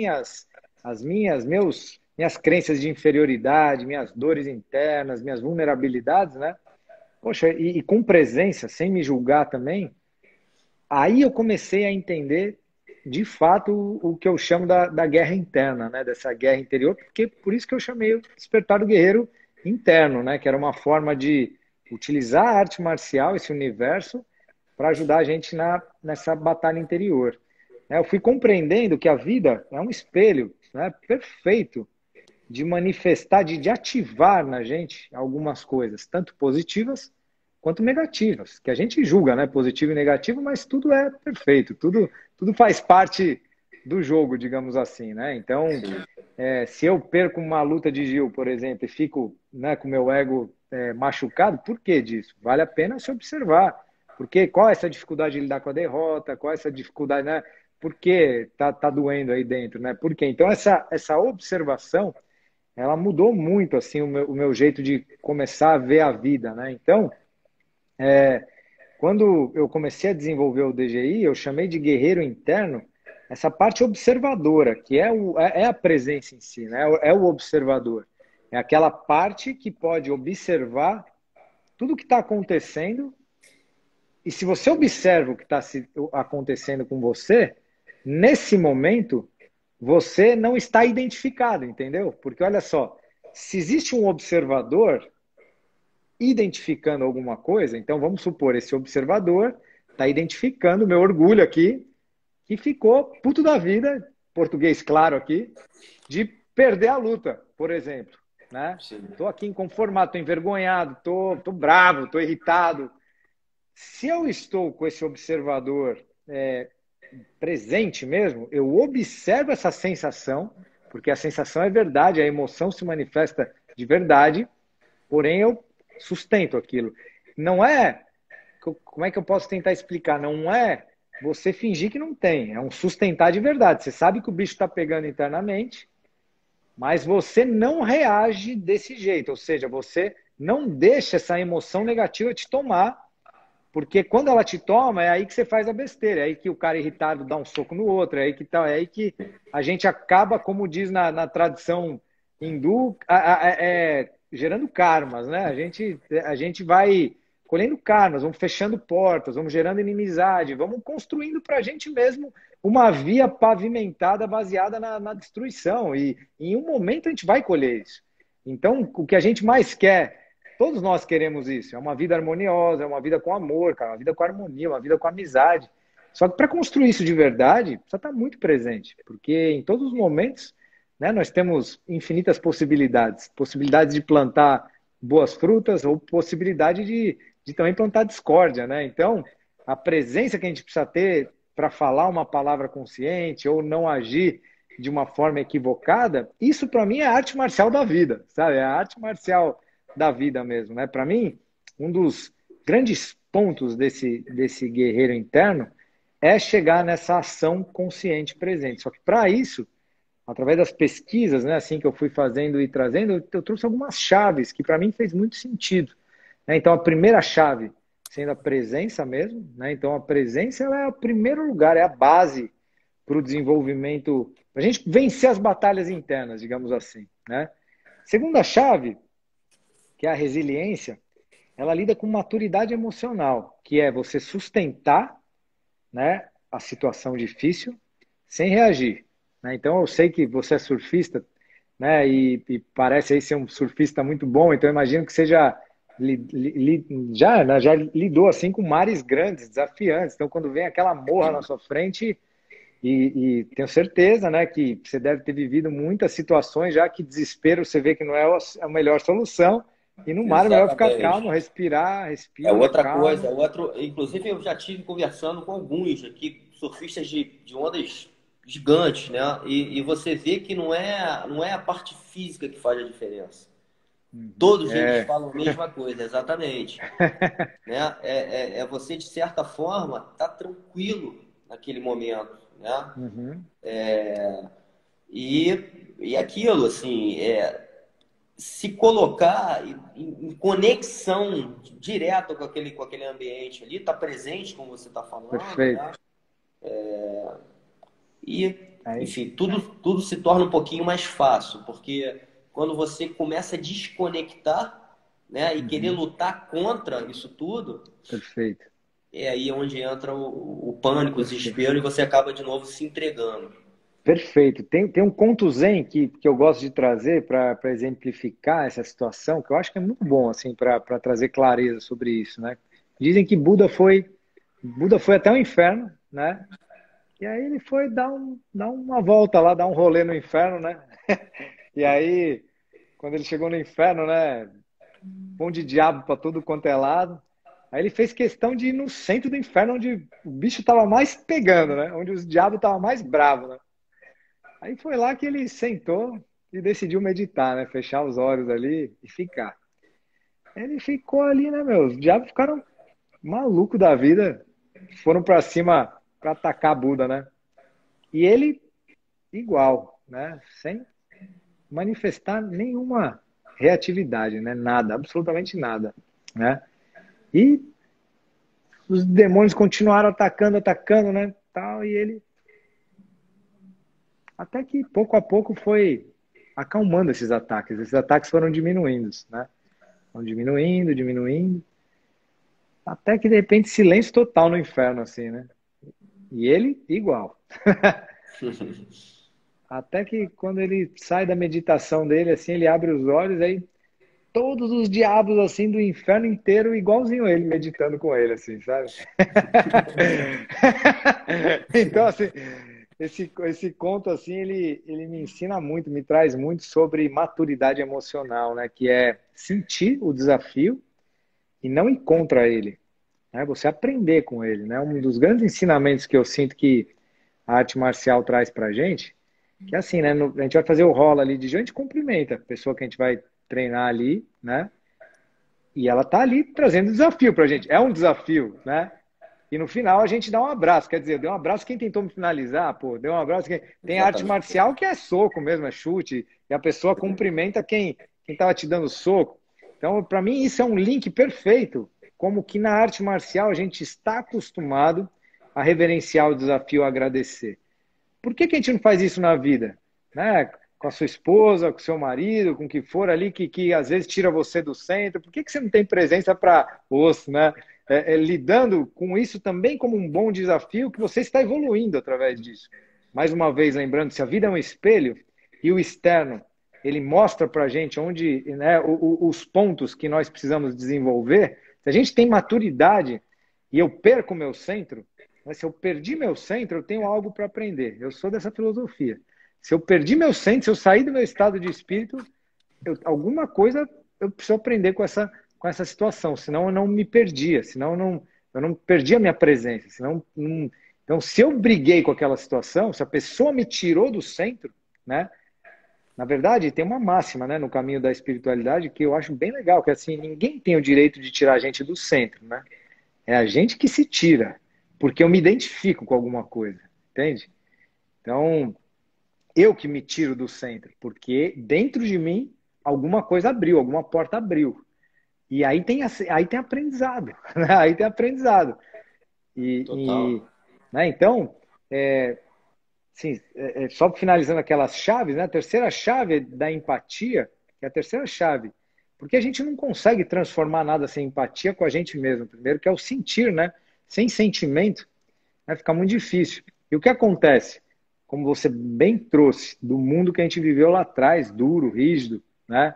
minhas crenças de inferioridade, minhas dores internas, minhas vulnerabilidades, né? Poxa, e com presença, sem me julgar também, aí eu comecei a entender de fato o que eu chamo da guerra interna, né? Dessa guerra interior, porque por isso que eu chamei o Despertar do Guerreiro interno, né? Que era uma forma de utilizar a arte marcial, esse universo, para ajudar a gente nessa batalha interior. Eu fui compreendendo que a vida é um espelho, né, perfeito de manifestar, de ativar na gente algumas coisas, tanto positivas quanto negativas, que a gente julga, né, positivo e negativo, mas tudo é perfeito, tudo faz parte do jogo, digamos assim, né? Então, Sim. se eu perco uma luta de Gil, por exemplo, e fico, né, com o meu ego machucado, por que disso? Vale a pena se observar. Porque qual é essa dificuldade de lidar com a derrota? Qual é essa dificuldade, né? Por que tá doendo aí dentro, né? Por quê? Então, essa observação, ela mudou muito, assim, o meu jeito de começar a ver a vida, né? Então, quando eu comecei a desenvolver o DGI, eu chamei de guerreiro interno essa parte observadora, que é a presença em si, né? É o observador. É aquela parte que pode observar tudo o que está acontecendo, e se você observa o que está acontecendo com você, nesse momento, você não está identificado, entendeu? Porque olha só, se existe um observador identificando alguma coisa, então vamos supor, esse observador está identificando o meu orgulho aqui, que ficou puto da vida, português claro aqui, de perder a luta, por exemplo, né? Sim. Tô aqui inconformado, tô envergonhado, tô bravo, tô irritado. Se eu estou com esse observador presente mesmo, eu observo essa sensação, porque a sensação é verdade, a emoção se manifesta de verdade, porém eu sustento aquilo. Não é, como é que eu posso tentar explicar? Não é você fingir que não tem, é um sustentar de verdade. Você sabe que o bicho está pegando internamente, mas você não reage desse jeito, ou seja, você não deixa essa emoção negativa te tomar, porque quando ela te toma, é aí que você faz a besteira, é aí que o cara irritado dá um soco no outro, é aí que a gente acaba, como diz na tradição hindu, gerando karmas, né? A gente vai colhendo karmas, vamos fechando portas, vamos gerando inimizade, vamos construindo para a gente mesmo uma via pavimentada baseada na destruição. E em um momento a gente vai colher isso. Então, o que a gente mais quer, todos nós queremos isso. É uma vida harmoniosa, é uma vida com amor, cara, uma vida com harmonia, uma vida com amizade. Só que para construir isso de verdade, precisa estar muito presente, porque em todos os momentos, né, nós temos infinitas possibilidades. Possibilidades de plantar boas frutas ou possibilidade de também plantar discórdia, né? Então, a presença que a gente precisa ter para falar uma palavra consciente ou não agir de uma forma equivocada, isso para mim é a arte marcial da vida, sabe? É a arte marcial da vida mesmo, né? Para mim, um dos grandes pontos desse guerreiro interno é chegar nessa ação consciente presente. Só que para isso, através das pesquisas, né, assim que eu fui fazendo e trazendo, eu trouxe algumas chaves que para mim fez muito sentido. Né? Então, a primeira chave sendo a presença mesmo, né? Então, a presença ela é o primeiro lugar, é a base para o desenvolvimento, para a gente vencer as batalhas internas, digamos assim, né? Segunda chave, que é a resiliência, ela lida com maturidade emocional, que é você sustentar, né, a situação difícil sem reagir. Né? Então, eu sei que você é surfista, né, e parece aí ser um surfista muito bom, então eu imagino que seja já lidou assim com mares grandes, desafiantes. Então, quando vem aquela morra na sua frente, e tenho certeza, né, que você deve ter vivido muitas situações já que desespero você vê que não é a melhor solução. E no mar é melhor ficar calmo, Exatamente. respirar, É respira, outra coisa, calma. é outro. Inclusive, eu já tive conversando com alguns aqui, surfistas de ondas gigantes, né? E você vê que não é a parte física que faz a diferença. Uhum. Todos eles É. falam a mesma coisa, exatamente. Né? É você, de certa forma, tá tranquilo naquele momento, né? Uhum. E aquilo, assim, se colocar em conexão direta com aquele ambiente ali, tá presente, como você está falando, né? Perfeito. E, Aí, enfim, tudo se torna um pouquinho mais fácil, porque quando você começa a desconectar, né, e querer uhum. lutar contra isso tudo, Perfeito. é aí onde entra o pânico, o Perfeito. desespero, e você acaba de novo se entregando. Perfeito. Tem um conto zen que eu gosto de trazer para exemplificar essa situação, que eu acho que é muito bom assim para trazer clareza sobre isso, né? Dizem que Buda foi até o inferno, né? E aí ele foi dar uma volta lá, dar um rolê no inferno, né? E aí, quando ele chegou no inferno, né? Pão de diabo para tudo quanto é lado. Aí ele fez questão de ir no centro do inferno, onde o bicho estava mais pegando, né? Onde os diabos estavam mais bravos, né? Aí foi lá que ele sentou e decidiu meditar, né? Fechar os olhos ali e ficar. Ele ficou ali, né, meu? Os diabos ficaram malucos da vida, foram para cima para atacar Buda, né? E ele igual, né? Sem manifestar nenhuma reatividade, né? Nada, absolutamente nada, né? E os demônios continuaram atacando, atacando, né? Tal, e ele até que pouco a pouco foi acalmando esses ataques. Esses ataques foram diminuindo, né? Vão diminuindo, diminuindo, até que de repente silêncio total no inferno, assim, né? E ele igual. Até que quando ele sai da meditação dele, assim, ele abre os olhos, aí todos os diabos, assim, do inferno inteiro, igualzinho ele, meditando com ele, assim, sabe? Então, assim, esse conto, assim, ele me ensina muito, me traz muito sobre maturidade emocional, né? Que é sentir o desafio e não ir contra ele, né? Você aprender com ele, né? Um dos grandes ensinamentos que eu sinto que a arte marcial traz pra gente, que é assim, né? A gente vai fazer o rola ali de dia, a gente cumprimenta a pessoa que a gente vai treinar ali, né? E ela tá ali trazendo desafio pra gente. É um desafio, né? E no final a gente dá um abraço. Quer dizer, deu um abraço quem tentou me finalizar, pô, deu um abraço quem... Tem arte Exatamente. marcial que é soco mesmo, é chute, e a pessoa cumprimenta quem tava te dando soco. Então, para mim, isso é um link perfeito. Como que na arte marcial a gente está acostumado a reverenciar o desafio, a agradecer. Por que a gente não faz isso na vida? Né? Com a sua esposa, com o seu marido, com o que for ali, que às vezes tira você do centro. Por que você não tem presença para osso, né? Lidando com isso também como um bom desafio, que você está evoluindo através disso. Mais uma vez, lembrando, se a vida é um espelho e o externo, ele mostra para a gente onde, né, os pontos que nós precisamos desenvolver, se a gente tem maturidade e eu perco o meu centro, mas se eu perdi meu centro, eu tenho algo para aprender. Eu sou dessa filosofia. Se eu perdi meu centro, se eu sair do meu estado de espírito, alguma coisa eu preciso aprender com essa situação, senão eu não me perdia, senão eu não perdi a minha presença. Senão, não... Então, se eu briguei com aquela situação, se a pessoa me tirou do centro, né? Na verdade, tem uma máxima, né, no caminho da espiritualidade que eu acho bem legal, que é assim, ninguém tem o direito de tirar a gente do centro, né? É a gente que se tira. porque eu me identifico com alguma coisa, entende? Então, eu que me tiro do centro, porque dentro de mim alguma coisa abriu, alguma porta abriu. E aí tem aprendizado, né? Aí tem aprendizado. E, Total. né? Então, sim, só finalizando aquelas chaves, né? A terceira chave da empatia, que é a terceira chave, porque a gente não consegue transformar nada sem empatia com a gente mesmo, primeiro, que é o sentir, né? Sem sentimento, vai ficar muito difícil. E o que acontece? Como você bem trouxe, do mundo que a gente viveu lá atrás, duro, rígido, né?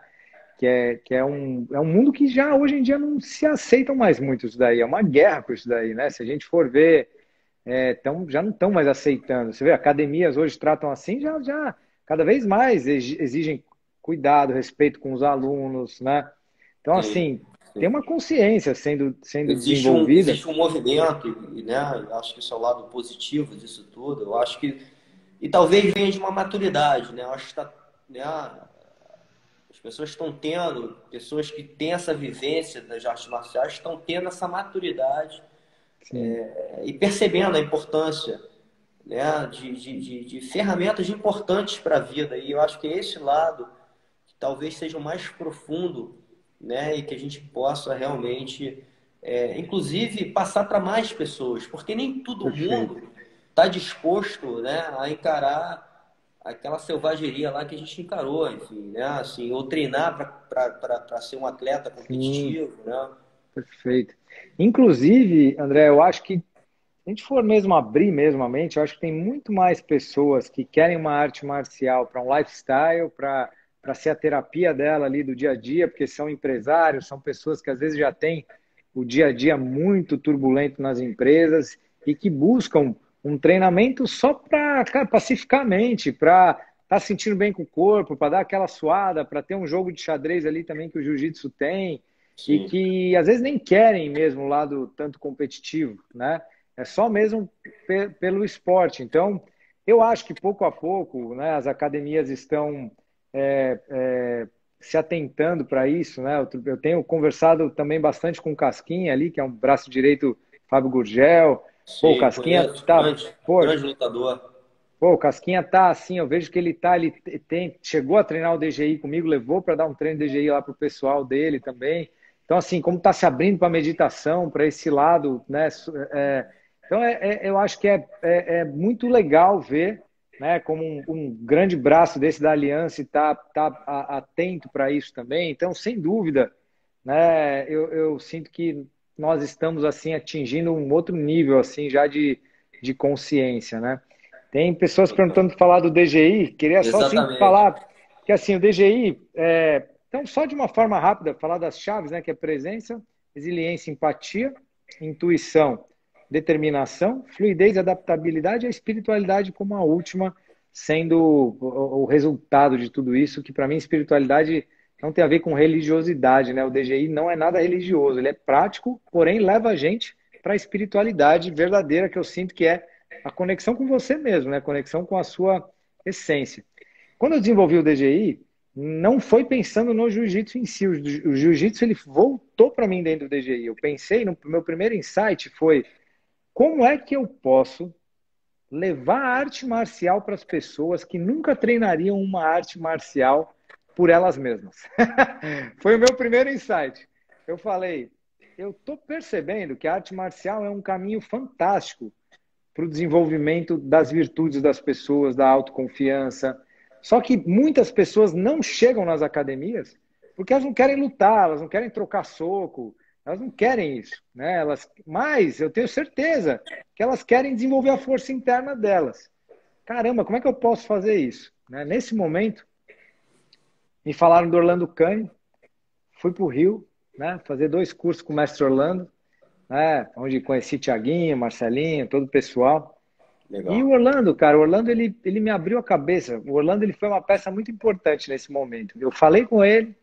É um mundo que já hoje em dia não se aceitam mais muito isso daí, é uma guerra com isso daí, né? Se a gente for ver, já não estão mais aceitando. Você vê, academias hoje tratam assim, já cada vez mais exigem cuidado, respeito com os alunos, né? Então, Sim, assim, tem sim. uma consciência sendo desenvolvida. Existe um movimento, e, né? Eu acho que isso é o lado positivo disso tudo. Eu acho que. E talvez venha de uma maturidade, né? Eu acho que tá, né? As pessoas estão tendo, pessoas que têm essa vivência das artes marciais, estão tendo essa maturidade Sim, e percebendo a importância, né, de ferramentas importantes para a vida. E eu acho que é esse lado que talvez seja o mais profundo, né, e que a gente possa realmente, inclusive, passar para mais pessoas, porque nem todo perfeito. mundo está disposto, né, a encarar aquela selvageria lá que a gente encarou, enfim, né, assim, ou treinar para ser um atleta Sim, competitivo, né? perfeito. Inclusive, André, eu acho que se a gente for mesmo abrir mesmo a mente, eu acho que tem muito mais pessoas que querem uma arte marcial para um lifestyle, para ser a terapia dela ali do dia a dia, porque são empresários, são pessoas que às vezes já têm o dia a dia muito turbulento nas empresas e que buscam um treinamento só para pacificar a mente, para estar se sentindo bem com o corpo, para dar aquela suada, para ter um jogo de xadrez ali também que o jiu-jitsu tem, e Sim, que às vezes nem querem mesmo o lado tanto competitivo, né? É só mesmo pelo esporte. Então, eu acho que pouco a pouco, né, as academias estão é, é, se atentando para isso, né? Eu tenho conversado também bastante com o Casquinha ali, que é um braço direito Fábio Gurgel. Pô, o sim, Casquinha conheço, tá, grande, pô, grande lutador. o Casquinha tá assim, eu vejo que ele chegou a treinar o DGI comigo, levou para dar um treino DGI lá pro pessoal dele também. Então, assim, como está se abrindo para meditação, para esse lado, né? Então, eu acho que é muito legal ver, né, como um grande braço desse da Aliança e atento para isso também. Então, sem dúvida, né, eu sinto que nós estamos assim atingindo um outro nível assim já de consciência, né? Tem pessoas perguntando para falar do DGI, queria só assim Exatamente. falar que assim o DGI, então só de uma forma rápida, falar das chaves, né, que é presença, resiliência, empatia, intuição, determinação, fluidez, adaptabilidade e a espiritualidade como a última, sendo o resultado de tudo isso, que para mim espiritualidade não tem a ver com religiosidade, né? O DGI não é nada religioso, ele é prático, porém leva a gente para a espiritualidade verdadeira que eu sinto que é a conexão com você mesmo, né? A conexão com a sua essência. Quando eu desenvolvi o DGI, não foi pensando no jiu-jitsu em si. O jiu-jitsu ele voltou para mim dentro do DGI. Eu pensei, no meu primeiro insight foi como é que eu posso levar a arte marcial para as pessoas que nunca treinariam uma arte marcial por elas mesmas. Foi o meu primeiro insight. Eu falei, eu estou percebendo que a arte marcial é um caminho fantástico para o desenvolvimento das virtudes das pessoas, da autoconfiança. Só que muitas pessoas não chegam nas academias porque elas não querem lutar, elas não querem trocar soco, elas não querem isso, né? Mas eu tenho certeza que elas querem desenvolver a força interna delas. Caramba, como é que eu posso fazer isso? Né? Nesse momento, me falaram do Orlando Cane, fui para o Rio, né, fazer 2 cursos com o mestre Orlando, né, onde conheci Tiaguinho, Marcelinho, todo o pessoal. E o Legal. Orlando, cara, o Orlando ele me abriu a cabeça. O Orlando ele foi uma peça muito importante nesse momento. Eu falei com ele,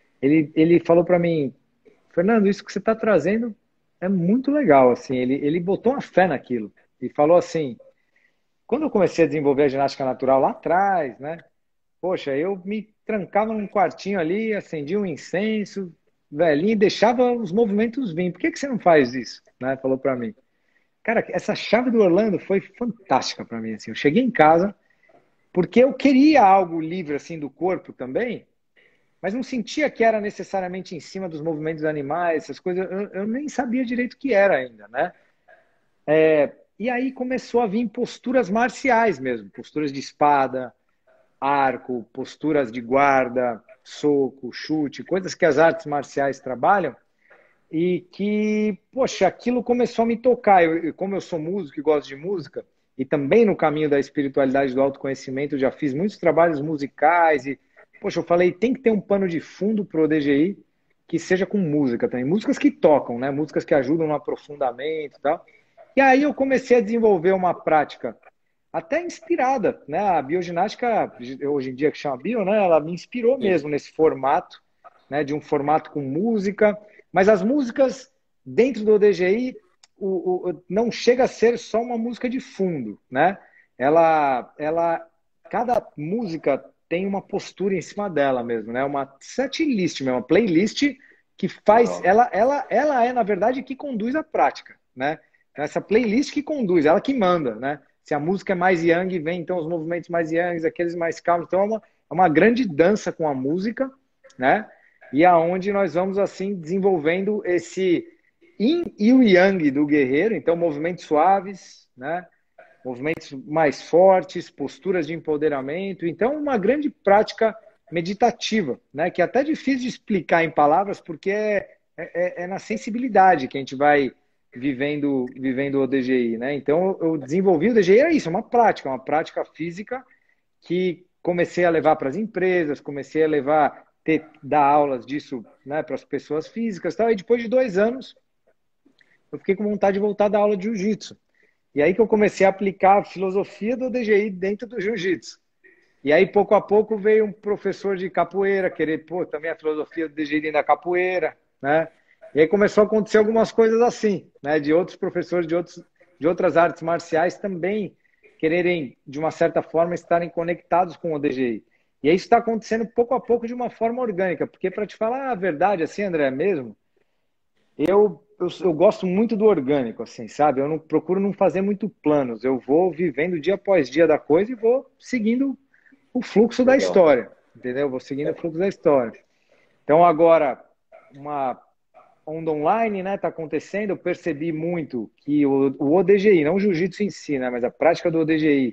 ele falou para mim, Fernando, isso que você está trazendo é muito legal. Assim, ele botou uma fé naquilo e falou assim: quando eu comecei a desenvolver a ginástica natural lá atrás, né? Poxa, eu me trancava num quartinho ali, acendia um incenso, velhinho, e deixava os movimentos vir. Por que que você não faz isso? Né? Falou para mim. Cara, essa chave do Orlando foi fantástica para mim, assim. Eu cheguei em casa porque eu queria algo livre, assim, do corpo também, mas não sentia que era necessariamente em cima dos movimentos animais, essas coisas. Eu nem sabia direito o que era ainda, né? E aí começou a vir posturas marciais mesmo, posturas de espada, arco, posturas de guarda, soco, chute, coisas que as artes marciais trabalham e que, poxa, aquilo começou a me tocar. Como eu sou músico e gosto de música, e também no caminho da espiritualidade do autoconhecimento, eu já fiz muitos trabalhos musicais e, poxa, eu falei, tem que ter um pano de fundo pro DGI que seja com música também. Músicas que tocam, né? Músicas que ajudam no aprofundamento e tal. E aí eu comecei a desenvolver uma prática até inspirada, né? A bioginástica, hoje em dia que chama bio, né? Ela me inspirou Sim. mesmo nesse formato, né? De um formato com música, mas as músicas dentro do DGI não chega a ser só uma música de fundo, né? Cada música tem uma postura em cima dela mesmo, né? Uma set list, uma playlist que faz, Legal. ela é na verdade que conduz a prática, né? Então, essa playlist que conduz, ela que manda, né? Se a música é mais yang, vem então os movimentos mais yangs, aqueles mais calmos. Então é uma grande dança com a música, né? E aonde nós vamos assim desenvolvendo esse yin e o yang do guerreiro, então movimentos suaves, né? Movimentos mais fortes, posturas de empoderamento. Então uma grande prática meditativa, né? Que é até difícil de explicar em palavras porque é na sensibilidade que a gente vai vivendo o DGI, né? Então eu desenvolvi o DGI, era isso, uma prática física que comecei a levar para as empresas, comecei a dar aulas disso, né, para as pessoas físicas, tal. E depois de 2 anos eu fiquei com vontade de voltar a dar aula de jiu-jitsu. E aí que eu comecei a aplicar a filosofia do DGI dentro do jiu-jitsu. E aí, pouco a pouco, veio um professor de capoeira querer, pô, também a filosofia do DGI dentro da capoeira, né? E aí começou a acontecer algumas coisas assim, né? De outros professores de outras artes marciais também quererem, de uma certa forma, estarem conectados com o DGI. E aí isso está acontecendo pouco a pouco de uma forma orgânica, porque para te falar a verdade, assim, André, mesmo, eu gosto muito do orgânico, assim, sabe? Eu não procuro não fazer muito planos. Eu vou vivendo dia após dia da coisa e vou seguindo o fluxo da Legal. história, entendeu? Eu vou seguindo o fluxo da história. Então agora uma onda online, né, tá acontecendo. Eu percebi muito que o ODGI, não o jiu-jitsu em si, né, mas a prática do ODGI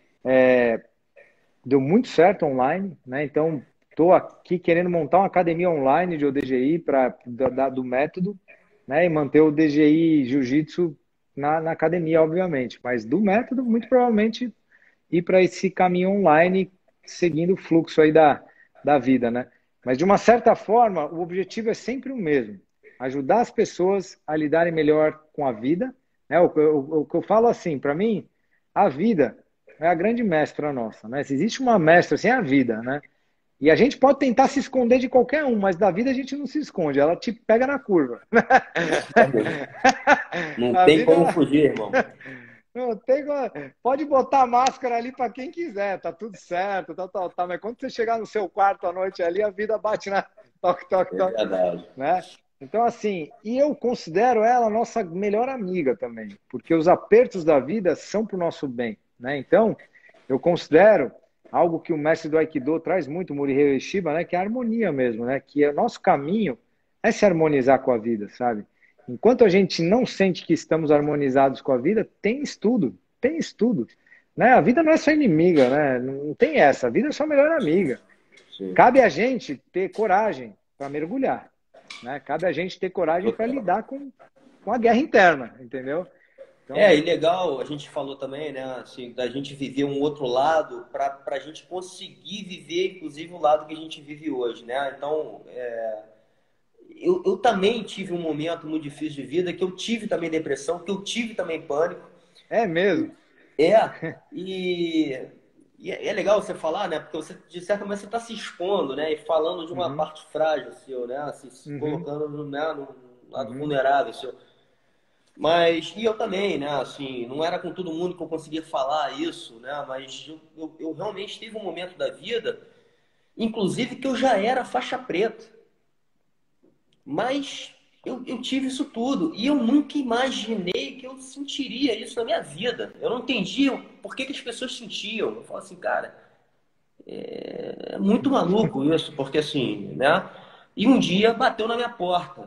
deu muito certo online, né? Então estou aqui querendo montar uma academia online de ODGI do método, né? E manter o DGI Jiu-Jitsu na academia, obviamente. Mas do método, muito provavelmente ir para esse caminho online, seguindo o fluxo aí da vida, né? Mas de uma certa forma, o objetivo é sempre o mesmo: ajudar as pessoas a lidarem melhor com a vida, né? O que eu falo assim, para mim, a vida é a grande mestra nossa, né? Se existe uma mestra, assim, é a vida, né? E a gente pode tentar se esconder de qualquer um, mas da vida a gente não se esconde, ela te pega na curva. Exatamente. Não A tem vida, como fugir, irmão. não tem, pode botar a máscara ali para quem quiser, tá tudo certo, tá, mas quando você chegar no seu quarto à noite ali, a vida bate na toque, toque, É toque, verdade. né? Então, assim, e eu considero ela nossa melhor amiga também, porque os apertos da vida são para o nosso bem, né? Então, eu considero algo que o mestre do Aikido traz muito, Morihei Ueshiba, né? Que é a harmonia mesmo, né? Que é o nosso caminho é se harmonizar com a vida, sabe? Enquanto a gente não sente que estamos harmonizados com a vida, tem estudo, tem estudo, né? A vida não é sua inimiga, né? Não tem essa, a vida é sua melhor amiga. Sim. Cabe a gente ter coragem para mergulhar, né? Cabe a gente ter coragem para Total. lidar com a guerra interna, entendeu? É, Então, e legal, a gente falou também, né, assim, da gente viver um outro lado para a gente conseguir viver, inclusive, o lado que a gente vive hoje, né? Então, eu também tive um momento muito difícil de vida, que eu tive também depressão, que eu tive também pânico. é mesmo. É, e, é legal você falar, né? Porque você, de certa maneira, você está se expondo, né? E falando de uma Uhum, parte frágil seu, né? Assim, se uhum, colocando no, né, no lado uhum. vulnerável seu. Mas, e eu também, né? Assim, não era com todo mundo que eu conseguia falar isso, né? Mas eu realmente tive um momento da vida, inclusive que eu já era faixa preta. Mas eu tive isso tudo e eu nunca imaginei que eu sentiria isso na minha vida. Eu não entendia por que que as pessoas sentiam. Eu falo assim, cara, é muito maluco isso, porque assim, né? E um dia bateu na minha porta.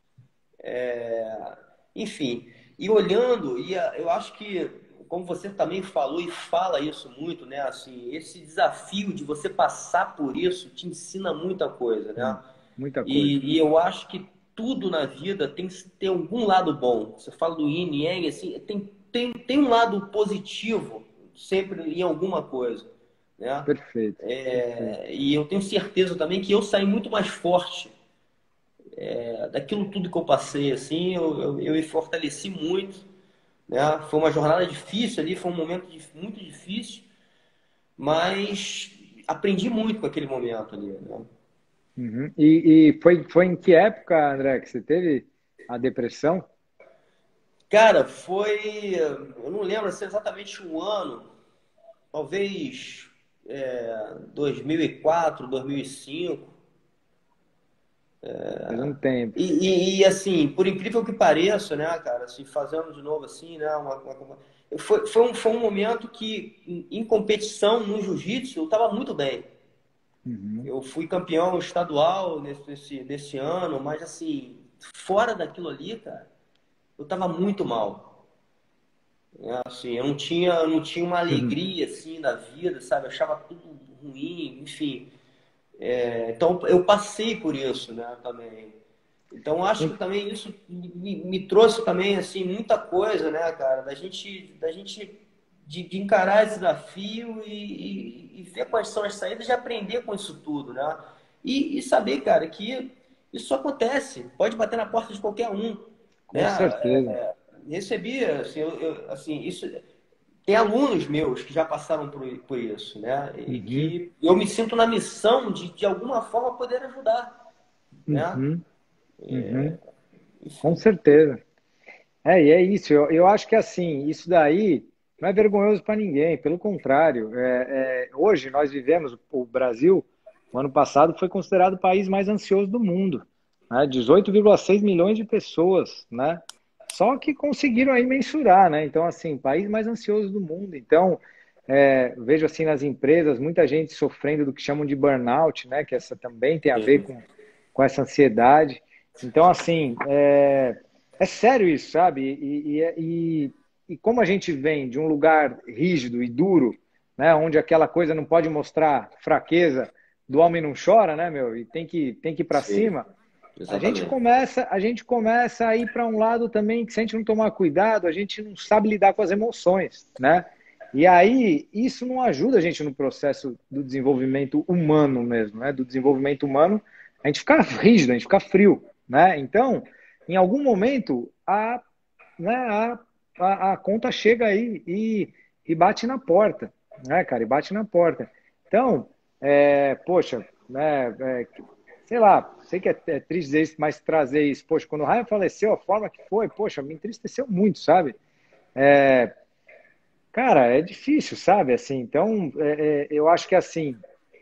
Enfim, e olhando, eu acho que, como você também falou e fala isso muito, né? Assim, esse desafio de você passar por isso te ensina muita coisa, né? Muita coisa. E eu acho que tudo na vida tem que ter algum lado bom. Você fala do yin e yang, assim, tem um lado positivo sempre em alguma coisa, né? Perfeito, perfeito. E eu tenho certeza também que eu saí muito mais forte daquilo tudo que eu passei, assim, eu me fortaleci muito, né? Foi uma jornada difícil ali, foi um momento muito difícil, mas aprendi muito com aquele momento ali, né? Uhum. E foi em que época, André, que você teve a depressão? Cara, foi, eu não lembro assim, exatamente o ano, talvez 2004, 2005. Faz um tempo. Assim, por incrível que pareça, né, cara, assim, fazendo de novo assim, né, foi um momento que, em competição no jiu-jitsu, eu estava muito bem. Uhum. Eu fui campeão estadual nesse ano, mas assim, fora daquilo ali, cara, eu estava muito mal. Né? Assim, eu não tinha uma alegria assim da vida, sabe? Eu achava tudo ruim, enfim. Então eu passei por isso, né, também. Então acho que também isso me trouxe também assim muita coisa, né, cara, da gente de encarar esse desafio e ver quais são as saídas e aprender com isso tudo, né? E saber, cara, que isso acontece, pode bater na porta de qualquer um, né? Com certeza. Recebi, assim, assim, isso tem alunos meus que já passaram por isso, né? E Uhum. que eu me sinto na missão de alguma forma poder ajudar, né? Uhum. Uhum. Com Enfim. certeza. E é isso. Eu acho que assim, isso daí não é vergonhoso para ninguém. Pelo contrário, hoje nós vivemos, o Brasil, o ano passado foi considerado o país mais ansioso do mundo, né? 18,6 milhões de pessoas, né? Só que conseguiram aí mensurar, né? Então, assim, país mais ansioso do mundo. Então, vejo assim nas empresas, muita gente sofrendo do que chamam de burnout, né? Que essa também tem a ver com essa ansiedade. Então, assim, é sério isso, sabe? E como a gente vem de um lugar rígido e duro, né? Onde aquela coisa não pode mostrar fraqueza, do homem não chora, né, meu? E tem que ir para Sim, cima. exatamente. A gente começa a ir para um lado também que se a gente não tomar cuidado, a gente não sabe lidar com as emoções, né? E aí isso não ajuda a gente no processo do desenvolvimento humano mesmo, né? Do desenvolvimento humano, a gente fica rígido, a gente fica frio, né? Então, em algum momento né, a conta chega aí e bate na porta, né, cara? E bate na porta. Então, poxa, né, sei lá, sei que é triste dizer isso, mas trazer isso, poxa, quando o Ryan faleceu, a forma que foi, poxa, me entristeceu muito, sabe? Cara, é difícil, sabe? Assim, então, eu acho que assim,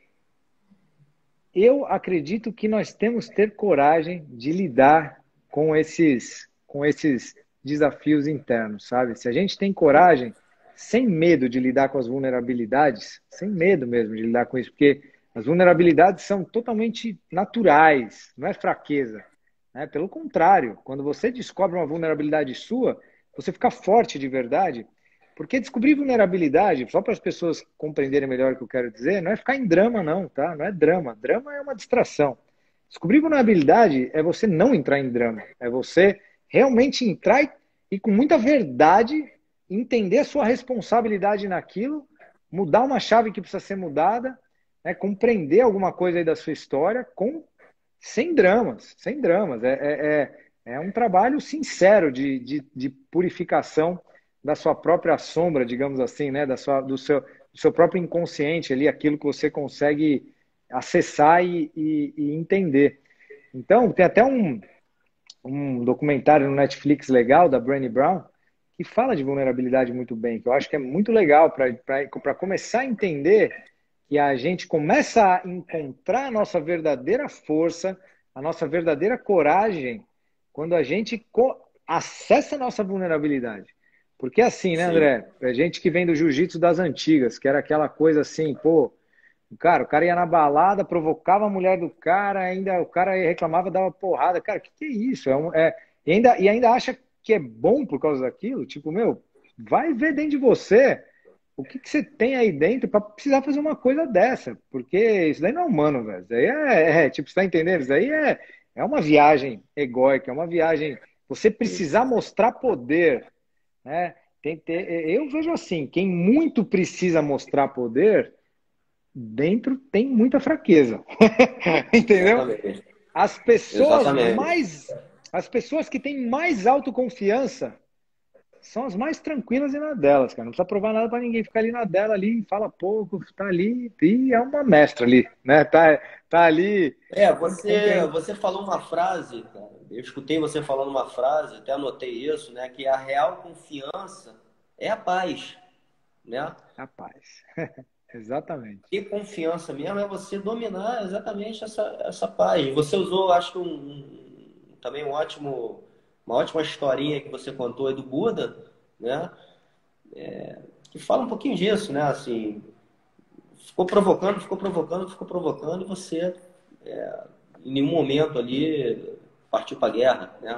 eu acredito que nós temos que ter coragem de lidar com esses desafios internos, sabe? Se a gente tem coragem, sem medo de lidar com as vulnerabilidades, sem medo mesmo de lidar com isso, porque as vulnerabilidades são totalmente naturais, não é fraqueza, né? Pelo contrário, quando você descobre uma vulnerabilidade sua, você fica forte de verdade, porque descobrir vulnerabilidade, só para as pessoas compreenderem melhor o que eu quero dizer, não é ficar em drama, não, tá? Não é drama. Drama é uma distração. Descobrir vulnerabilidade é você não entrar em drama. É você realmente entrar e com muita verdade, entender a sua responsabilidade naquilo, mudar uma chave que precisa ser mudada, né? Compreender alguma coisa aí da sua história sem dramas, sem dramas. É um trabalho sincero de purificação da sua própria sombra, digamos assim, né? Do seu próprio inconsciente ali, aquilo que você consegue acessar e entender. Então, tem até um documentário no Netflix legal da Brené Brown que fala de vulnerabilidade muito bem, que eu acho que é muito legal para começar a entender que a gente começa a encontrar a nossa verdadeira força, a nossa verdadeira coragem quando a gente acessa a nossa vulnerabilidade. Porque assim, né, Sim. André? A gente que vem do jiu-jitsu das antigas, que era aquela coisa assim, pô, o cara ia na balada, provocava a mulher do cara, ainda o cara reclamava, dava porrada. Cara, que é isso? E ainda acha que é bom por causa daquilo? Tipo, meu, vai ver dentro de você o que você tem aí dentro para precisar fazer uma coisa dessa. Porque isso daí não é humano, velho. Isso daí tipo, você tá entendendo? Isso daí é uma viagem egóica, é uma viagem. Você precisar mostrar poder, né? Eu vejo assim, quem muito precisa mostrar poder dentro tem muita fraqueza. Entendeu? Exatamente. As pessoas Exatamente. mais as pessoas que têm mais autoconfiança são as mais tranquilas e na delas, cara. Não precisa provar nada pra ninguém, ficar ali na dela ali, fala pouco, tá ali e é uma mestra ali, né? Tá ali sempre Você falou uma frase, cara. Eu escutei você falando uma frase, até anotei isso, né? Que a real confiança é a paz, né? capaz. Exatamente. E confiança mesmo é você dominar exatamente essa paz. Você usou, acho que também uma ótima historinha que você contou aí do Buda, né? Que fala um pouquinho disso, né? Assim, ficou provocando, ficou provocando, ficou provocando e você, em nenhum momento ali, partiu para a guerra, né?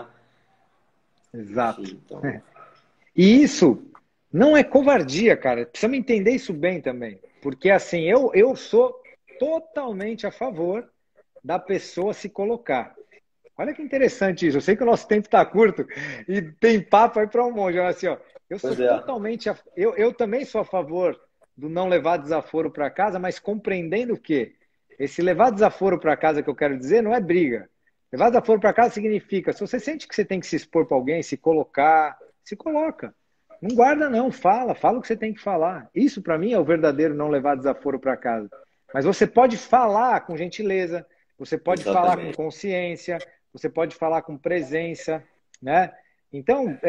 Exato. Enfim, então, E isso não é covardia, cara. Precisamos entender isso bem também. Porque, assim, eu sou totalmente a favor da pessoa se colocar. Olha que interessante isso. Eu sei que o nosso tempo está curto e tem papo aí para um monte. Olha assim, ó, eu sou pois é, totalmente. Eu também sou a favor do não levar desaforo para casa, mas compreendendo que esse levar desaforo para casa que eu quero dizer não é briga. Levar desaforo para casa significa, se você sente que você tem que se expor para alguém, se colocar, se coloca. Não guarda, não. Fala o que você tem que falar. Isso, para mim, é o verdadeiro não levar desaforo para casa. Mas você pode falar com gentileza, você pode falar com exatamente. consciência, você pode falar com presença, né? Então,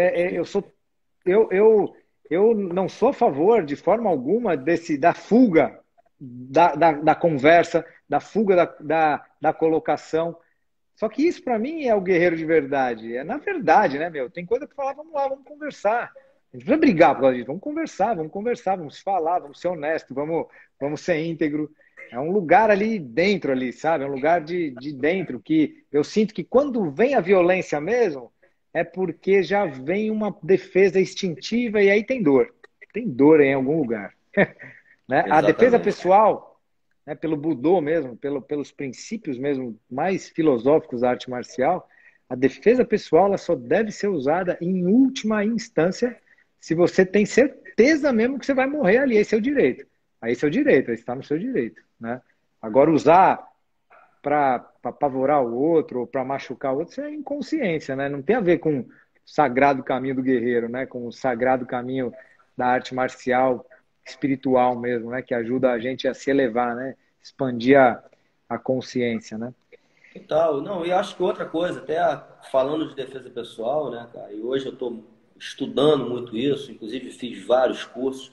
eu não sou a favor, de forma alguma, da fuga da conversa, da fuga da colocação. Só que isso, para mim, é o guerreiro de verdade. É na verdade, né, meu? Tem coisa para falar, vamos lá, vamos conversar. A gente não precisa brigar por causa disso. Vamos conversar, vamos falar, vamos ser honestos, vamos ser íntegro. É um lugar ali dentro, ali, sabe? É um lugar de dentro que eu sinto que quando vem a violência mesmo, é porque já vem uma defesa instintiva e aí tem dor. Tem dor em algum lugar. Né? A defesa Exatamente. pessoal, né, pelo Budô mesmo, pelos princípios mesmo mais filosóficos da arte marcial, a defesa pessoal ela só deve ser usada em última instância se você tem certeza mesmo que você vai morrer ali. Esse é o direito. Aí esse é o direito, aí está no seu direito. Né? Agora, usar para apavorar o outro ou para machucar o outro, isso é inconsciência, né? Não tem a ver com o sagrado caminho do guerreiro, né? Com o sagrado caminho da arte marcial espiritual mesmo, né? Que ajuda a gente a se elevar, né? Expandir a consciência, né? Total. Não, e acho que outra coisa, até falando de defesa pessoal, né, cara, e hoje eu estou estudando muito isso, inclusive fiz vários cursos,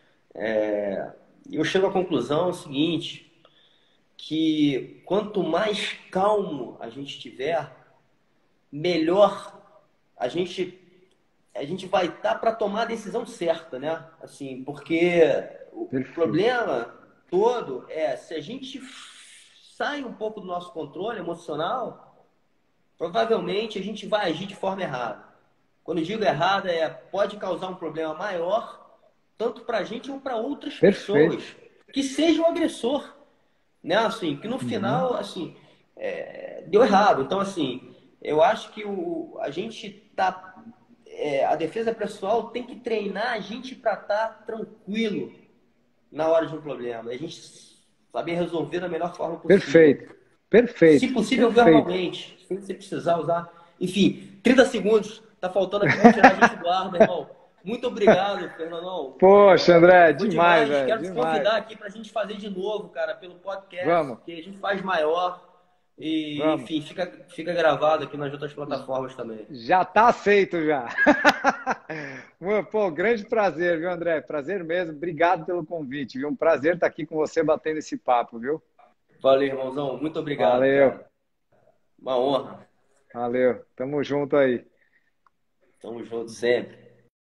e eu chego à conclusão seguinte, que quanto mais calmo a gente tiver, melhor a gente a gente vai estar para tomar a decisão certa, né? Assim, porque o Perfeito. problema todo é se a gente sai um pouco do nosso controle emocional, provavelmente a gente vai agir de forma errada. Quando eu digo errada, pode causar um problema maior, tanto para a gente ou para outras Perfeito. pessoas, que seja o agressor, né? Assim, que no Uhum. final, assim, deu errado. Então, assim, eu acho que a gente tá, a defesa pessoal tem que treinar a gente para estar tranquilo na hora de um problema. A gente saber resolver da melhor forma possível. Perfeito. Se Perfeito. possível, Perfeito. verbalmente, sem você precisar usar. Enfim, 30 segundos. Tá faltando aqui, vamos tirar a gente do ar, meu irmão. Muito obrigado, Fernandão. Poxa, André, Foi demais, demais. velho, Quero te demais. convidar aqui para a gente fazer de novo, cara, pelo podcast, Vamos, que a gente faz maior. E, vamos. enfim, fica gravado aqui nas outras plataformas também. Já tá aceito já. Pô, grande prazer, viu, André? Prazer mesmo. Obrigado pelo convite, viu? Um prazer estar aqui com você batendo esse papo, viu? Valeu, irmãozão. Muito obrigado, Valeu. cara. Uma honra. Valeu. Tamo junto aí. Tamo junto sempre.